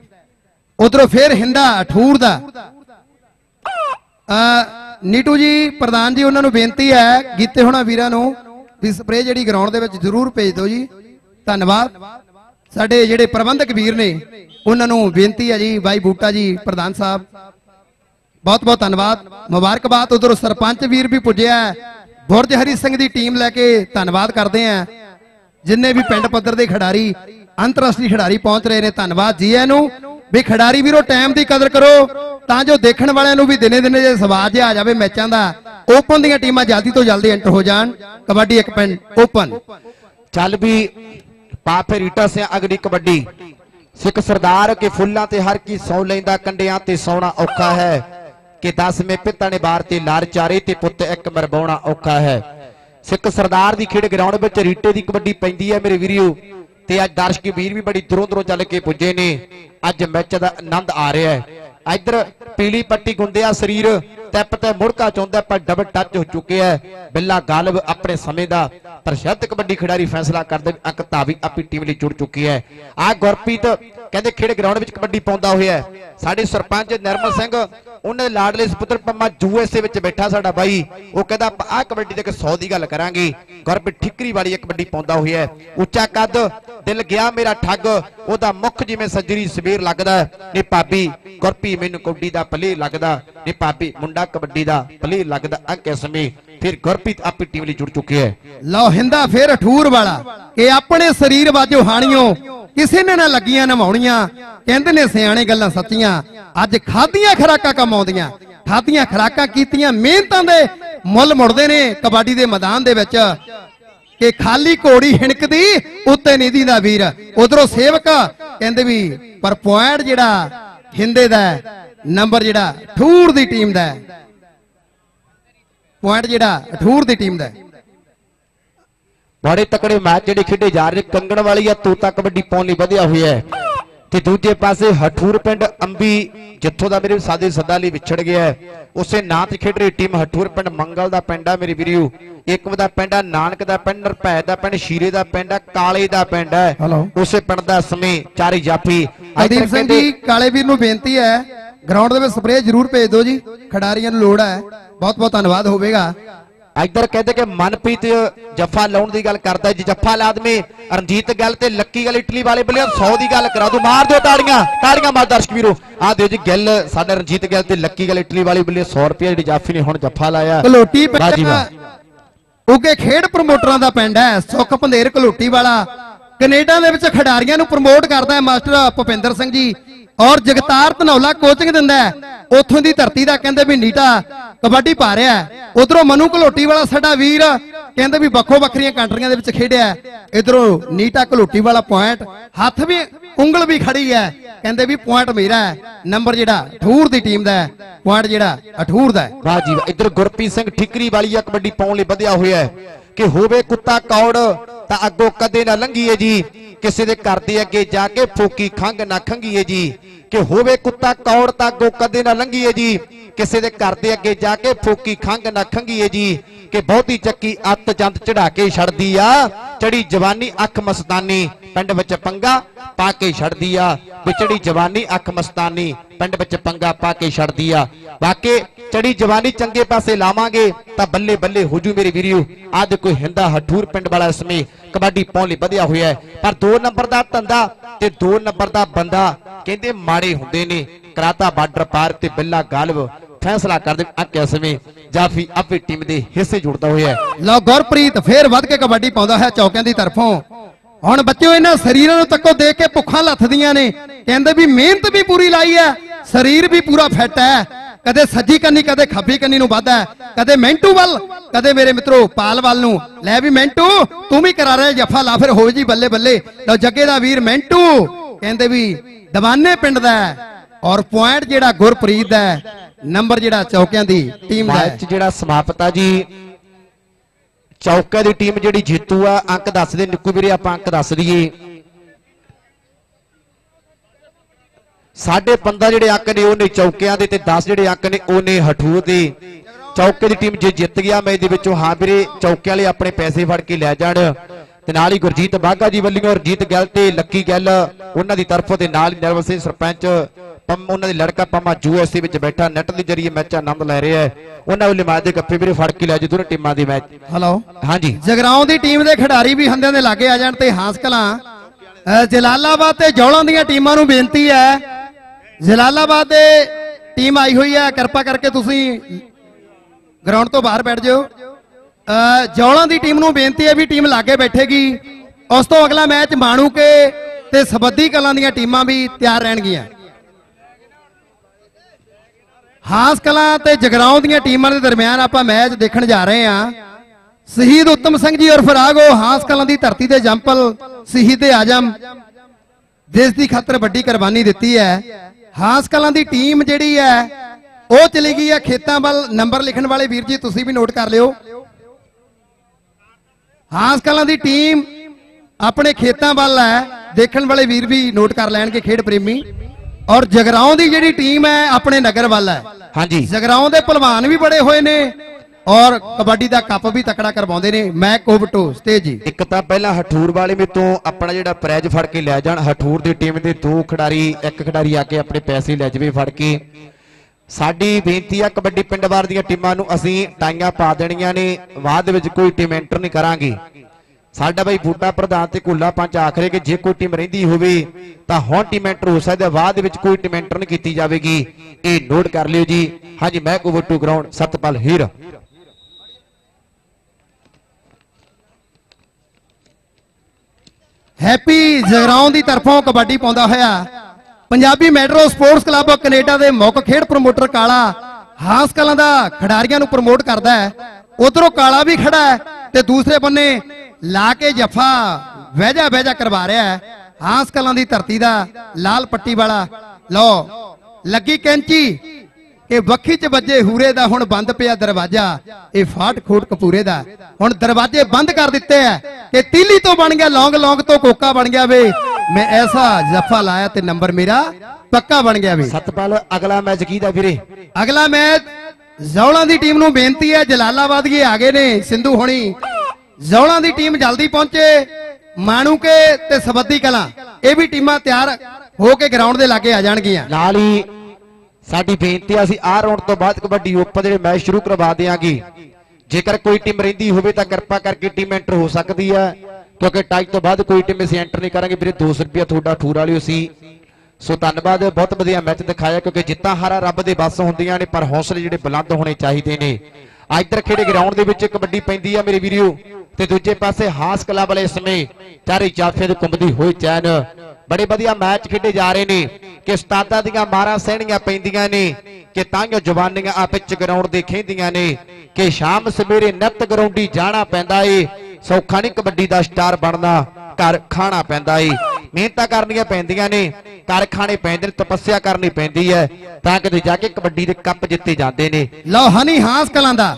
उधरों फिर हिंदा अठूर दा नीटू जी प्रधान जी उन्होंने बेनती है गीते होना वीरां नूं भी स्प्रे जिहड़ी ग्राउंड दे विच जरूर भेज दो जी। धन्नवाद। साडे जिहड़े प्रबंधक वीर ने उन्होंने बेनती है जी भाई बूटा जी प्रधान साहब बहुत बहुत धन्यवाद मुबारकबाद। उधर सरपंच वीर भी पुजे है बुरज हरी सिंह की टीम लैके धन्यवाद करते हैं जिन्हें भी पिंड पद्धर के खिडारी अंतरराष्ट्रीय खिडारी पहुंच रहे हैं। धन्यवाद जी एनू भी खिडारी वीरो टाइम की कदर करो तां जो देखण वालियां नूं भी दिने दिने जे सवाद आ जाए मैचों का ਓਪਨ ਦੀਆਂ ਟੀਮਾਂ ਜਲਦੀ ਤੋਂ ਜਲਦੀ ਐਂਟਰ ਹੋ ਜਾਣ। ਕਬੱਡੀ ਇੱਕ ਪਿੰਡ ਓਪਨ। ਚੱਲ ਵੀ ਪਾ ਫਿਰ ਰੀਟਾ ਸਿਆ ਅਗਲੀ ਕਬੱਡੀ। ਸਿੱਖ ਸਰਦਾਰ ਕੇ ਫੁੱਲਾਂ ਤੇ ਹਰ ਕੀ ਸੌ ਲੈਂਦਾ, ਕੰਡਿਆਂ ਤੇ ਸੌਣਾ ਔਖਾ ਹੈ ਕਿ ਦਸਵੇਂ ਪਿਤਾ ਨੇ ਬਾਰ ਤੇ ਲਾਰ ਚਾਰੇ ਤੇ ਪੁੱਤ ਇੱਕ ਮਰਵਾਉਣਾ ਔਖਾ ਹੈ। ਸਿੱਖ ਸਰਦਾਰ ਦੀ ਖੇਡ ਗਰਾਊਂਡ ਵਿੱਚ ਰੀਟੇ ਦੀ ਕਬੱਡੀ ਪੈਂਦੀ ਹੈ ਮੇਰੇ ਵੀਰੋ, ਤੇ ਅੱਜ ਦਰਸ਼ਕ ਵੀਰ ਵੀ ਬੜੀ ਦੂਰੋਂ ਦੂਰੋਂ ਚੱਲ ਕੇ ਪੁੱਜੇ ਨੇ। ਅੱਜ ਮੈਚ ਦਾ ਆਨੰਦ ਆ ਰਿਹਾ ਹੈ। ਇੱਧਰ ਪੀਲੀ ਪੱਟੀ ਗੁੰਦਿਆ ਸਰੀਰ ਟੈਪ ਤੇ ਮੁੜਕਾ ਚਾਹੁੰਦਾ ਪਰ ਡਬਲ ਟੱਚ ਹੋ ਚੁੱਕਿਆ ਹੈ। ਬਿੱਲਾ ਗਾਲਬ ਆਪਣੇ ਸਮੇਂ ਦਾ ਪ੍ਰਸਿੱਧ ਕਬੱਡੀ ਖਿਡਾਰੀ ਫੈਸਲਾ ਕਰਦੇ ਅੰਕ ਧਾਵੀ ਆਪਣੀ ਟੀਮ ਲਈ ਜੁੜ ਚੁੱਕੀ ਹੈ। ਆ ਗੁਰਪ੍ਰੀਤ ਕਹਿੰਦੇ ਖੇਡ ਗਰਾਊਂਡ ਵਿੱਚ ਕਬੱਡੀ ਪਾਉਂਦਾ ਹੋਇਆ ਸਾਡੇ ਸਰਪੰਚ ਨਿਰਮਲ ਸਿੰਘ, ਉਹਨਾਂ ਦੇ ਲਾਡਲੇ ਸੁਪੁੱਤਰ ਪੰਮਾ ਯੂਐਸਏ ਵਿੱਚ ਬੈਠਾ ਸਾਡਾ ਬਾਈ, ਉਹ ਕਹਿੰਦਾ ਆਹ ਕਬੱਡੀ ਦੇ ਇੱਕ ਸੌ ਦੀ ਗੱਲ ਕਰਾਂਗੇ। ਗੁਰਪ੍ਰੀਤ ਠਿਕਰੀ ਵਾਲੀ ਇੱਕ ਕਬੱਡੀ ਪਾਉਂਦਾ ਹੋਇਆ, ਉੱਚਾ ਕੱਦ, ਦਿਲ ਗਿਆ ਮੇਰਾ ਠੱਗ, ਉਹਦਾ ਮੁੱਖ ਜਿਵੇਂ ਸੱਜਰੀ ਸਵੇਰ ਲੱਗਦਾ ਨੀ ਭਾਬੀ, ਗੁਰਪ੍ਰੀਤ ਮੈਨੂੰ ਕਬੱਡੀ ਦਾ ਪਲੇ ਲੱਗਦਾ ਨੀ ਭਾਬੀ, ਮੁੰਡਾ ਕਬੱਡੀ ਦਾ ਪਲੇ ਲੱਗਦਾ। ਅੰਕ ਸਮੇਂ ਫਿਰ ਗੁਰਪ੍ਰੀਤ ਆਪਣੀ ਟੀਮ ਲਈ ਜੁੜ ਚੁੱਕੇ ਹੈ। ਲਓ ਹਿੰਦਾ ਫੇਰ ਅਠੂਰ ਵਾਲਾ ਕਿ ਆਪਣੇ ਸਰੀਰ ਵਾਜੋ ਹਾਣੀਓ ਕਿਸੇ ਨੇ ਨਾ ਲੱਗੀਆਂ ਨਿਭਾਉਣੀਆਂ, ਕਹਿੰਦੇ ਨੇ ਸਿਆਣੇ ਗੱਲਾਂ ਸੱਚੀਆਂ, ਅੱਜ ਖਾਧੀਆਂ ਖਰਾਕਾਂ ਕਮਾਉਂਦੀਆਂ, ਖਾਧੀਆਂ ਖਰਾਕਾਂ ਕੀਤੀਆਂ ਮਿਹਨਤਾਂ ਦੇ ਮੁੱਲ ਮੁੜਦੇ ਨੇ ਕਬੱਡੀ ਦੇ ਮੈਦਾਨ ਦੇ ਵਿੱਚ। ਕਿ ਖਾਲੀ ਘੋੜੀ ਹਿਣਕਦੀ ਉੱਤੇ ਨਹੀਂ ਦੀਂਦਾ ਵੀਰ। ਉਧਰੋਂ ਸੇਵਕ ਕਹਿੰਦੇ ਵੀ ਪਰ ਪੁਆਇੰਟ ਜਿਹੜਾ ਹਿੰਦੇ ਦਾ ਨੰਬਰ ਜਿਹੜਾ ਠੂਰ ਦੀ ਟੀਮ ਦਾ, ਪੁਆਇੰਟ ਜਿਹੜਾ ਠੂਰ ਦੀ ਟੀਮ ਦਾ। ਬੜੇ ਤਕੜੇ ਮੈਚ ਜਿਹੜੇ ਖੇਡੇ ਜਾ ਰਹੇ। ਕੰਗਣ ਵਾਲੀ ਆ ਤੋਤਾ ਕਬੱਡੀ ਪਾਉਣ ਲਈ ਵਧਿਆ ਹੋਇਆ ਹੈ, ਤੇ ਦੂਜੇ ਪਾਸੇ ਹਠੂਰ ਪਿੰਡ ਅੰਬੀ ਜਿੱਥੋਂ ਦਾ ਮੇਰੇ ਸਾਦੇ ਸਦਾ ਲਈ ਵਿਛੜ ਗਿਆ, ਉਸੇ ਨਾਂ ਤੇ ਖੇਡ ਰਹੀ ਟੀਮ ਹਠੂਰ ਪਿੰਡ ਮੰਗਲ ਦਾ ਪਿੰਡ ਆ ਮੇਰੇ ਵੀਰੋ। ਇੱਕ ਦਾ ਪਿੰਡ ਆ ਨਾਨਕ ਦਾ ਪਿੰਡ, ਨਰਪੈ ਦਾ ਪਿੰਡ, ਸ਼ੀਰੇ ਦਾ ਪਿੰਡ ਆ, ਕਾਲੇ ਦਾ ਪਿੰਡ ਹੈ, ਉਸੇ ਪਿੰਡ ਦਾ ਸਮੇਂ ਚਾਰੀ ਜਾਫੀ। ਅਦੀਪ ਸਿੰਘ ਜੀ ਕਾਲੇ ਵੀਰ ਨੂੰ ਬੇਨਤੀ ਹੈ ਗਰਾਊਂਡ ਦੇ ਵਿੱਚ ਸਪਰੇਅ ਜ਼ਰੂਰ ਭੇਜ ਦਿਓ ਜੀ, ਖਿਡਾਰੀਆਂ ਨੂੰ ਲੋੜ ਹੈ। ਬਹੁਤ ਬਹੁਤ ਧੰਨਵਾਦ ਹੋਵੇਗਾ। ਇੱਧਰ ਕਹਿੰਦੇ ਕਿ ਮਨਪ੍ਰੀਤ ਜੱਫਾ ਲਾਉਣ ਦੀ ਗੱਲ ਕਰਦਾ ਜੀ, ਜੱਫਾ ਲਾਦਮੀ ਰਣਜੀਤ ਗੱਲ ਤੇ ਲੱਕੀ ਗੱਲ ਇਟਲੀ ਵਾਲੇ ਬਲੇ ਸੌ ਦੀ ਗੱਲ ਕਰਾ ਦੋ, ਮਾਰ ਦਿਓ ਤਾੜੀਆਂ, ਤਾੜੀਆਂ ਮਾਰ ਦਰਸ਼ਕ ਵੀਰੋ। ਆ ਦਿਓ ਜੀ ਗੱਲ ਸਾਡੇ ਰਣਜੀਤ ਗੱਲ ਤੇ ਲੱਕੀ ਗੱਲ ਇਟਲੀ ਵਾਲੇ ਬਲੇ ਸੌ ਰੁਪਏ ਜਿਹੜੀ ਜਾਫੀ ਨੇ ਹੁਣ ਜੱਫਾ ਲਾਇਆ। ਕਲੋਟੀ ਪਿੰਡ ਉਗੇ ਖੇਡ ਪ੍ਰਮੋਟਰਾਂ ਦਾ ਪਿੰਡ ਹੈ, ਸੁੱਖ ਪੰਧੇਰ ਕਲੋਟੀ ਵਾਲਾ ਕੈਨੇਡਾ ਦੇ ਵਿੱਚ ਖਿਡਾਰੀਆਂ ਨੂੰ ਪ੍ਰਮੋਟ ਕਰਦਾ ਹੈ ਮਾਸਟਰ ਭੁਪਿੰਦਰ ਸਿੰਘ ਜੀ, ਔਰ ਜਗਤਾਰ ਧਨੌਲਾ ਕੋਚਿੰਗ ਦਿੰਦਾ ਹੈ। ਉੱਥੋਂ ਦੀ ਧਰਤੀ ਦਾ ਕਹਿੰਦੇ ਵੀ ਨੀਟਾ ਕਬੱਡੀ ਪਾ ਰਿਹਾ। ਉਧਰੋਂ ਮਨੂ ਘਲੋਟੀ ਵਾਲਾ ਸਾਡਾ ਵੀਰ ਕਹਿੰਦੇ ਵੀ ਵੱਖੋ ਵੱਖਰੀਆਂ ਕੰਟਰੀਆਂ ਦੇ ਵਿੱਚ ਖੇਡਿਆ। ਇਧਰੋਂ ਨੀਟਾ ਘਲੋਟੀ ਵਾਲਾ ਪੁਆਇੰਟ, ਹੱਥ ਵੀ ਉਂਗਲ ਵੀ ਖੜੀ ਹੈ, ਕਹਿੰਦੇ ਵੀ ਪੁਆਇੰਟ ਮੇਰਾ ਹੈ। ਨੰਬਰ ਜਿਹੜਾ ਠੂਰ ਦੀ ਟੀਮ ਦਾ, ਪੁਆਇੰਟ ਜਿਹੜਾ ਅਠੂਰ ਦਾ। ਵਾਹ ਜੀ ਵਾਹ। ਇਧਰ ਗੁਰਪ੍ਰੀਤ ਸਿੰਘ ਠਿਕਰੀ ਵਾਲੀ ਆ ਕਬੱਡੀ ਪਾਉਣ ਲਈ ਵਧਿਆ ਹੋਇਆ ਹੈ ਕਿ ਹੋਵੇ ਕੁੱਤਾ ਕੌੜ ਤਾਂ ਅੱਗੋਂ ਕਦੇ ਨਾ ਲੰਘੀਏ ਜੀ, ਕਿਸੇ ਦੇ ਘਰ ਦੇ ਅੱਗੇ ਜਾ ਕੇ ਫੋਕੀ ਖੰਗ ਨਾ ਖੰਗੀਏ ਜੀ, ਕਿ ਹੋਵੇ ਕੁੱਤਾ ਕੌੜ ਤਾਂ ਅੱਗੋਂ ਕਦੇ ਨਾ ਲੰਘੀਏ ਜੀ, ਕਿਸੇ ਦੇ ਘਰ ਦੇ ਅੱਗੇ ਜਾ ਕੇ ਫੋਕੀ ਖੰਗ ਨਾ ਖੰਗੀਏ ਜੀ, ਕਿ ਬਹੁਤੀ ਚੱਕੀ ਅੱਤ ਜੰਦ ਚੜਾ ਕੇ ਛੱਡਦੀ ਆ, ਚੜੀ ਜਵਾਨੀ ਅੱਖ ਮਸਤਾਨੀ ਪਿੰਡ ਵਿੱਚ ਪੰਗਾ ਪਾ ਕੇ ਛੱਡਦੀ ਆ, ਵਿਚੜੀ ਜਵਾਨੀ ਅੱਖ ਮਸਤਾਨੀ ਪਿੰਡ ਵਿੱਚ ਪੰਗਾ ਪਾ ਕੇ ਛੱਡਦੀ ਆ। ਬਾਕੀ ਚੜੀ ਜਵਾਨੀ ਚੰਗੇ ਪਾਸੇ ਲਾਵਾਂਗੇ ਤਾਂ ਬੱਲੇ ਬੱਲੇ ਹੋ ਜੂ ਮੇਰੇ ਵੀਰੋ। ਅੱਜ ਕੋਈ ਹਿੰਦਾ ਹਠੂਰ ਪਿੰਡ ਵਾਲਾ ਸਮੇਂ ਕਬੱਡੀ ਪਾਉਣ ਲਈ ਵਧਿਆ ਹੋਇਆ ਹੈ, ਪਰ ਦੋ ਨੰਬਰ ਦਾ ਧੰਦਾ ਤੇ ਦੋ ਨੰਬਰ ਦਾ ਬੰਦਾ ਕਹਿੰਦੇ ਮਾੜੇ ਹੁੰਦੇ ਨੇ। ਕਰਾਤਾ ਬਾਰਡਰ ਪਾਰ ਤੇ ਬਿੱਲਾ ਗਾਲਬ ਫੈਸਲਾ ਕਰਦੇ ਅੰਕ ਸਮੇਂ ਜਾਫੀ ਆਪਣੀ ਟੀਮ ਦੇ ਹਿੱਸੇ ਜੁੜਦਾ ਹੋਇਆ। ਲਓ ਗੁਰਪ੍ਰੀਤ ਫੇਰ ਵੱਧ ਕੇ ਕਬੱਡੀ ਪਾਉਂਦਾ ਹੈ ਚੌਕਿਆਂ ਦੀ ਤਰਫੋਂ। ਹੁਣ ਬੱਚਿਓ ਇਹਨਾਂ ਸਰੀਰਾਂ ਨੂੰ ਤੱਕੋ ਦੇਖ ਕੇ ਭੁੱਖਾਂ ਲੱਥਦੀਆਂ ਨੇ, ਕਹਿੰਦੇ ਵੀ ਮਿਹਨਤ ਵੀ ਪੂਰੀ ਲਾਈ ਹੈ, ਸਰੀਰ ਵੀ ਪੂਰਾ ਫਿੱਟ ਹੈ, ਕਦੇ ਸੱਜੀ ਕੰਨੀ ਕਦੇ ਖੱਬੀ ਕੰਨੀ ਨੂੰ ਵੱਧਦਾ, ਕਦੇ ਮੈਂਟੂ ਵੱਲ ਕਦੇ ਮੇਰੇ ਮਿੱਤਰੋ ਪਾਲ ਵੱਲ ਨੂੰ। ਲੈ ਵੀ ਮੈਂਟੂ ਤੂੰ ਵੀ ਕਰਾ ਰਿਹਾ ਜੱਫਾ ਲਾ ਫਿਰ ਹੋ ਜੀ ਬੱਲੇ ਬੱਲੇ। ਲਓ ਜੱਗੇ ਦਾ ਵੀਰ ਮੈਂਟੂ ਕਹਿੰਦੇ ਵੀ ਦਵਾਨੇ ਪਿੰਡ ਦਾ, ਔਰ ਪੁਆਇੰਟ ਜਿਹੜਾ ਗੁਰਪ੍ਰੀਤ ਦਾ, ਨੰਬਰ ਜਿਹੜਾ ਚੌਕਿਆਂ ਦੀ ਟੀਮ ਦਾ। ਮੈਚ ਜਿਹੜਾ ਸਮਾਪਤ ਆ ਜੀ, ਚੌਕੇ ਦੀ ਟੀਮ ਜਿਹੜੀ ਜੇਤੂ ਆ। ਅੰਕ ਦੱਸ ਦੇ ਨਿੱਕੂ ਵੀਰੇ, ਆਪਾਂ ਅੰਕ ਦੱਸ ਦਈਏ। ਸਾਢੇ ਪੰਦਰਾਂ ਜਿਹੜੇ ਅੰਕ ਨੇ ਉਹ ਨੇ ਚੌਕਿਆਂ ਦੇ, ਤੇ ਦਸ ਜਿਹੜੇ ਅੰਕ ਨੇ ਉਹ ਨੇ ਹਠੂਰ ਦੇ। ਚੌਕੇ ਦੀ ਟੀਮ ਜੇ ਜਿੱਤ ਗਿਆ ਮੈਚ ਦੇ ਵਿੱਚੋਂ, ਹਾਂ ਵੀਰੇ ਚੌਕੇ ਵਾਲੇ ਆਪਣੇ ਪੈਸੇ ਫੜ ਕੇ ਲੈ ਜਾਣ। ਤੇ ਨਾਲ ਹੀ ਗੁਰਜੀਤ ਬਾਗਾ ਜੀ ਵੱਲੋਂ ਰਜੀਤ ਗੱਲ ਤੇ ਲੱਕੀ ਗੱਲ ਉਹਨਾਂ ਦੀ ਤਰਫੋਂ, ਤੇ ਨਾਲ ਹੀ ਨਿਰਮਲ ਸਿੰਘ ਸਰਪੰਚ ਪੰਮ ਉਹਨਾਂ ਦੇ ਲੜਕਾ ਪੰਮਾ ਯੂਐਸਏ ਵਿੱਚ ਬੈਠਾ ਨੈਟ ਦੇ ਜਰੀਏ ਮੈਚ ਆਨੰਦ ਲੈ ਰਿਹਾ ਹੈ। ਉਹਨਾਂ ਵੱਲੋਂ ਮੈਚ ਦੇ ਗੱਫੇ ਵੀਰੇ ਫੜ ਕੇ ਲੈ ਜੀ ਦੋਨੋਂ ਟੀਮਾਂ ਦੇ ਮੈਚ। ਹਲੋ ਹਾਂਜੀ ਜਗਰਾਉਂ ਦੀ ਟੀਮ ਦੇ ਖਿਡਾਰੀ ਵੀ ਹੰਦਿਆਂ ਦੇ ਲਾਗੇ ਆ ਜਾਣ, ਤੇ ਹਾਂਸ ਕਲਾਂ ਜਲਾਲਾਬਾਦ ਤੇ ਜੌਲਾਂ ਦੀਆਂ ਟੀਮਾਂ ਨੂੰ ਬੇਨਤੀ ਹੈ, ਜਲਾਲਾਬਾਦ ਦੇ ਟੀਮ ਆਈ ਹੋਈ ਹੈ, ਕਿਰਪਾ ਕਰਕੇ ਤੁਸੀਂ ਗਰਾਊਂਡ ਤੋਂ ਬਾਹਰ ਬੈਠ ਜਾਓ। ਜੌਲਾਂ ਦੀ ਟੀਮ ਨੂੰ ਬੇਨਤੀ ਹੈ ਵੀ ਟੀਮ ਲਾਗੇ ਬੈਠੇਗੀ। ਉਸ ਤੋਂ ਅਗਲਾ ਮੈਚ ਮਾਣੂਕੇ ਤੇ ਸਬੱਦੀ ਕਲਾਂ ਦੀਆਂ ਟੀਮਾਂ ਵੀ ਤਿਆਰ ਰਹਿਣਗੀਆਂ। ਹਾਸ ਕਲਾਂ ਤੇ ਜਗਰਾਉਂ ਦੀਆਂ ਟੀਮਾਂ ਦੇ ਦਰਮਿਆਨ ਆਪਾਂ ਮੈਚ ਦੇਖਣ ਜਾ ਰਹੇ ਹਾਂ। ਸ਼ਹੀਦ ਉੱਤਮ ਸਿੰਘ ਜੀ ਉਰਫ ਰਾਘੋ ਹਾਸ ਕਲਾਂ ਦੀ ਧਰਤੀ ਤੇ ਜੰਪਲ ਸ਼ਹੀਦ ਆਜਮ ਦੇਸ਼ ਦੀ ਖਾਤਰ ਵੱਡੀ ਕੁਰਬਾਨੀ ਦਿੱਤੀ ਹੈ। ਹਾਸ ਕਲਾਂ ਦੀ ਟੀਮ ਜਿਹੜੀ ਹੈ ਉਹ ਚਲੀ ਗਈ ਹੈ ਖੇਤਾਂ ਵੱਲ। ਨੰਬਰ ਲਿਖਣ ਵਾਲੇ ਵੀਰ ਜੀ ਤੁਸੀਂ ਵੀ ਨੋਟ ਕਰ ਲਿਓ। ਹਾਸ ਕਲਾਂ ਦੀ ਟੀਮ ਆਪਣੇ ਖੇਤਾਂ ਵੱਲ ਹੈ, ਦੇਖਣ ਵਾਲੇ ਵੀਰ ਵੀ ਨੋਟ ਕਰ ਲੈਣਗੇ ਖੇਡ ਪ੍ਰੇਮੀ। ਔਰ ਜਗਰਾਉਂ ਦੀ ਜਿਹੜੀ ਟੀਮ ਹੈ ਆਪਣੇ ਨਗਰ ਵੱਲ ਹੈ। ਹਾਂਜੀ, ਜਗਰਾਉਂ ਦੇ ਪਹਿਲਵਾਨ ਵੀ ਬੜੇ ਹੋਏ ਨੇ ਔਰ ਕਬੱਡੀ ਦਾ ਕੱਪ ਵੀ ਤਕੜਾ ਕਰਵਾਉਂਦੇ ਨੇ। ਮੈਂ ਕੋਵਟੋ ਸਟੇਜ ਜੀ। ਇੱਕ ਤਾਂ ਪਹਿਲਾਂ ਹਠੂਰ ਵਾਲੇ ਮੇ ਤੋਂ ਆਪਣਾ ਜਿਹੜਾ ਪ੍ਰਾਈਜ਼ ਫੜ ਕੇ ਲੈ ਜਾਣ। ਹਠੂਰ ਦੀ ਟੀਮ ਦੇ ਦੋ ਖਿਡਾਰੀ, ਇੱਕ ਖਿਡਾਰੀ ਆ ਕੇ ਆਪਣੇ ਪੈਸੇ ਲੈ ਜਾਵੇ ਫੜ ਕੇ। ਸਾਡੀ ਬੇਨਤੀ ਆ ਕਬੱਡੀ ਪਿੰਡ ਵਾਰ ਦੀਆਂ ਟੀਮਾਂ ਨੂੰ ਅਸੀਂ ਟਾਈਆਂ ਪਾ ਦੇਣੀਆਂ ਨੇ, ਬਾਅਦ ਵਿੱਚ ਕੋਈ ਟੀਮ ਐਂਟਰ ਨਹੀਂ ਕਰਾਂਗੇ। ਸਾਡਾ ਬਾਈ ਬੂਟਾ ਪ੍ਰਧਾਨ ਤੇ ਕੁੱਲਾ ਪੰਚ ਆਖਰੇ ਕਿ ਜੇ ਕੋਈ ਟੀਮ ਰਹਿੰਦੀ ਹੋਵੇ ਤਾਂ ਹੁਣ ਟੀਮ ਐਂਟਰ ਹੋ ਸਕਦਾ, ਬਾਅਦ ਵਿੱਚ ਕੋਈ ਟੀਮ ਐਂਟਰ ਨਹੀਂ ਕੀਤੀ ਜਾਵੇਗੀ। ਇਹ ਨੋਟ ਕਰ ਲਿਓ ਜੀ। ਹਾਂਜੀ, ਮੈਂ ਕੋਵਟੂ ਗਰਾਊਂਡ ਸਤਪਾਲ ਹੀਰ। ਹੈਪੀ ਜਗਰਾਉਂ ਦੀ ਤਰਫੋਂ ਕਬੱਡੀ ਪਾਉਂਦਾ ਹੋਇਆ Punjabi metro sports club Canada ਦੇ ਮੁੱਖ ਖੇਡ ਪ੍ਰਮੋਟਰ ਕਾਲਾ ਹਾਸ ਕਲਾਂ ਦਾ ਖਿਡਾਰੀਆਂ ਨੂੰ ਪ੍ਰਮੋਟ ਕਰਦਾ ਹੈ। ਉਧਰੋਂ ਕਾਲਾ ਵੀ ਖੜਾ ਹੈ ਤੇ ਦੂਸਰੇ ਬੰਨੇ ਲਾ ਕੇ ਜੱਫਾ ਵਹਿਜਾ ਵਹਿਜਾ ਕਰਵਾ ਰਿਹਾ ਹੈ ਹਾਸ ਕਲਾਂ ਦੀ ਧਰਤੀ ਦਾ ਲਾਲ ਪੱਟੀ ਵਾਲਾ। ਲਓ ਲੱਗੀ ਕੈਂਚੀ ਇਹ ਵੱਖੀ ਚ ਵੱਜੇ ਹੂਰੇ ਦਾ, ਹੁਣ ਬੰਦ ਪਿਆ ਦਰਵਾਜ਼ਾ ਇਹ ਫਾਟ ਖੋਟ ਕਪੂਰੇ ਦਾ। ਹੁਣ ਦਰਵਾਜ਼ੇ ਬੰਦ ਕਰ ਦਿੱਤੇ ਐ ਕਿ ਤੀਲੀ ਤੋਂ ਬਣ ਗਿਆ ਲੌਂਗ, ਲੌਂਗ ਤੋਂ ਕੋਕਾ ਬਣ ਗਿਆ ਵੇ। ਮੈਂ ਐਸਾ ਜੱਫਾ ਲਾਇਆ ਤੇ ਨੰਬਰ ਮੇਰਾ ਪੱਕਾ ਬਣ ਗਿਆ ਵੇ। ਸਤਪਾਲ ਅਗਲਾ ਮੈਚ ਕਿਹਦਾ ਵੀਰੇ? ਅਗਲਾ ਮੈਚ ਜ਼ੌਲਾਂ ਦੀ ਟੀਮ ਨੂੰ ਬੇਨਤੀ ਹੈ, ਜਲਾਲਾਬਾਦ ਹੀ ਆ ਗਏ ਨੇ ਸਿੰਧੂ ਹੋਣੀ। ਜ਼ੌਲਾਂ ਦੀ ਟੀਮ ਜਲਦੀ ਪਹੁੰਚੇ। ਮਾਣੂਕੇ ਤੇ ਸਬੱਦੀ ਕਲਾਂ ਇਹ ਵੀ ਟੀਮਾਂ ਤਿਆਰ ਹੋ ਕੇ ਗਰਾਊਂਡ ਦੇ ਲਾਗੇ ਆ ਜਾਣਗੀਆਂ। ਨਾਲ ਹੀ ਸਾਡੀ ਬੇਨਤੀ ਆ ਅਸੀਂ ਆਹ ਰਾਉਂਡ ਤੋਂ ਬਾਅਦ ਕਬੱਡੀ ਓਪਨ ਜਿਹੜੇ ਮੈਚ ਸ਼ੁਰੂ ਕਰਵਾ ਦੇਵਾਂਗੇ। ਜੇਕਰ ਕੋਈ ਟੀਮ ਰਹਿੰਦੀ ਹੋਵੇ ਤਾਂ ਕਿਰਪਾ ਕਰਕੇ ਟੀਮ ਐਂਟਰ ਹੋ ਸਕਦੀ ਹੈ, ਕਿਉਂਕਿ ਟਾਈ ਤੋਂ ਬਾਅਦ ਕੋਈ ਟੀਮ ਅਸੀਂ ਐਂਟਰ ਨਹੀਂ ਕਰਾਂਗੇ। ਵੀਰੇ ਦੋ ਸੌ ਰੁਪਇਆ ਤੁਹਾਡਾ ਠੂਰ ਵਾਲਿਓ ਸੀ। ਸੋ ਧੰਨਵਾਦ, ਬਹੁਤ ਵਧੀਆ ਮੈਚ ਦਿਖਾਇਆ। ਕਿਉਂਕਿ ਜਿੱਤਾਂ ਹਾਰਾਂ ਰੱਬ ਦੇ ਵੱਸ ਹੁੰਦੀਆਂ ਨੇ, ਪਰ ਹੌਸਲੇ ਜਿਹੜੇ ਬੁਲੰਦ ਹੋਣੇ ਚਾਹੀਦੇ ਨੇ। ਇੱਧਰ ਖੇਡੇ ਗਰਾਊਂਡ ਦੇ ਵਿੱਚ ਕਬੱਡੀ ਪੈਂਦੀ ਆ ਮੇਰੇ ਵੀਰਿਓ, ਤੇ ਦੂਜੇ ਪਾਸੇ ਹਾਸ ਕਲਾਂ ਵਾਲੇ ਸਮੇਂ ਚਾਰੇ ਜਾਫੇ ਦੇ ਘੁੰਮਦੀ ਹੋਈ ਚੈਨ। ਬੜੇ ਵਧੀਆ ਮੈਚ ਖੇਡੇ ਜਾ ਰਹੇ ਨੇ ਕਿ ਉਸਤਾਦਾਂ ਦੀਆਂ ਮਾਰਾਂ ਸਹਿਣੀਆਂ ਪੈਂਦੀਆਂ ਨੇ, ਕਿ ਤਾਂਹੀਓ ਜਵਾਨੀਆਂ ਆ ਪਿੱਚ ਗਰਾਊਂਡ ਦੇ ਖੇਂਦੀਆਂ ਨੇ, ਕਿ ਸ਼ਾਮ ਸਵੇਰੇ ਨਿੱਤ ਗਰਾਊਂਡੀ ਜਾਣਾ ਪੈਂਦਾ ਏ। ਸੌਖਾ ਨਹੀਂ ਕਬੱਡੀ ਦਾ ਸਟਾਰ ਬਣਨਾ, ਘਰ ਖਾਣਾ ਪੈਂਦਾ ਏ। ਮਿਹਨਤਾਂ ਕਰਨੀਆਂ ਪੈਂਦੀਆਂ ਨੇ, ਘਰ ਖਾਣੇ ਪੈਂਦੇ ਨੇ, ਤਪੱਸਿਆ ਕਰਨੀ ਪੈਂਦੀ ਹੈ, ਤਾਂ ਕਿਤੇ ਜਾ ਕੇ ਕਬੱਡੀ ਦੇ ਕੱਪ ਜਿੱਤੇ ਜਾਂਦੇ ਨੇ। ਲਓ ਹਨੀ ਹਾਸ ਕਲਾਂ ਦਾ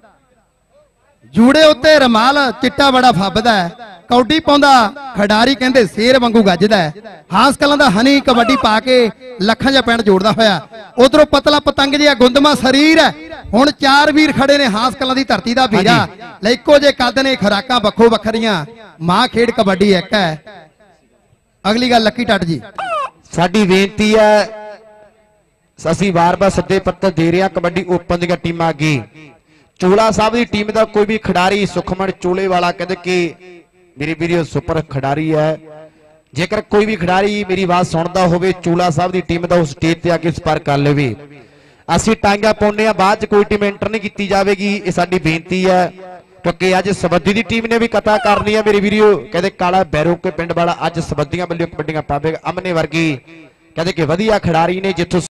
ਜੂੜੇ ਉੱਤੇ ਰਮਾਲ ਚਿੱਟਾ ਬੜਾ ਫੱਬਦਾ ਹੈ, ਕੌਡੀ ਪਾਉਂਦਾ ਖਿਡਾਰੀ ਕਹਿੰਦੇ ਸ਼ੇਰ ਵਾਂਗੂ ਗੱਜਦਾ ਹੈ। ਹਾਸ ਕਲਾਂ ਦਾ ਹਨੀ ਕਬੱਡੀ ਪਾ ਕੇ ਲੱਖਾਂ ਜਿਹਾ ਪਿੰਡ ਜੋੜਦਾ ਹੋਇਆ। ਉਧਰੋਂ ਪਤਲਾ ਪਤੰਗ ਜਿਹਾ ਗੁੰਦਮਾ ਸਰੀਰ ਹੈ। ਹੁਣ ਚਾਰ ਵੀਰ ਖੜੇ ਨੇ ਹਾਸ ਕਲਾਂ ਦੀ ਧਰਤੀ ਦਾ ਵੀਰਾ, ਲੈ ਇੱਕੋ ਜੇ ਕੱਦ ਨੇ, ਖੁਰਾਕਾਂ ਵੱਖੋ ਵੱਖਰੀਆਂ, ਮਾਂ ਖੇਡ ਕਬੱਡੀ ਇੱਕ ਹੈ। ਅਗਲੀ ਗੱਲ ਲੱਕੀ ਟੱਟ ਜੀ। ਸਾਡੀ ਬੇਨਤੀ ਹੈ, ਅਸੀਂ ਵਾਰ-ਵਾਰ ਸੱਦੇ ਪੱਤਰ ਦੇ ਰਹੇ ਹਾਂ ਕਬੱਡੀ ਓਪਨ ਦੀਆਂ ਟੀਮਾਂ ਅੱਗੇ। ਚੋਲਾ ਸਾਹਿਬ ਦੀ ਟੀਮ ਦਾ ਕੋਈ ਵੀ ਖਿਡਾਰੀ ਸੁਖਮਨ ਚੋਲੇ ਵਾਲਾ ਕਹਿੰਦੇ ਕਿ ਮੇਰੇ ਵੀਡੀਓ ਸੁਪਰ ਖਿਡਾਰੀ ਹੈ। ਜੇਕਰ ਕੋਈ ਵੀ ਖਿਡਾਰੀ ਮੇਰੀ ਆਵਾਜ਼ ਸੁਣਦਾ ਹੋਵੇ ਚੋਲਾ ਸਾਹਿਬ ਦੀ ਟੀਮ ਦਾ, ਉਸ ਸਟੇਜ ਤੇ ਆ ਕੇ ਸੰਪਰਕ ਕਰ ਲਵੇ। ਅਸੀਂ ਟਾਂਗਾ ਪਾਉਨੇ ਆ, ਬਾਅਦ ਚ ਕੋਈ ਟੀਮ ਐਂਟਰ ਨਹੀਂ ਕੀਤੀ ਜਾਵੇਗੀ, ਇਹ ਸਾਡੀ ਬੇਨਤੀ ਹੈ। ਕਿਉਂਕਿ ਅੱਜ ਸਬੱਦੀ ਦੀ ਟੀਮ ਨੇ ਵੀ ਕਥਾ ਕਰਨੀ ਹੈ ਮੇਰੇ ਵੀਡੀਓ। ਕਹਿੰਦੇ ਕਾਲਾ ਬੈਰੋ ਕੇ ਪਿੰਡ ਵਾਲਾ ਅੱਜ ਸਬੱਦੀਆਂ ਵੱਲੋਂ ਕਬੱਡੀਆਂ ਪਾਵੇਗਾ। ਅਮਨੇ ਵਰਗੀ ਕਹਿੰਦੇ ਕਿ ਵਧੀਆ ਖਿਡਾਰੀ ਨੇ, ਜਿੱਥੋਂ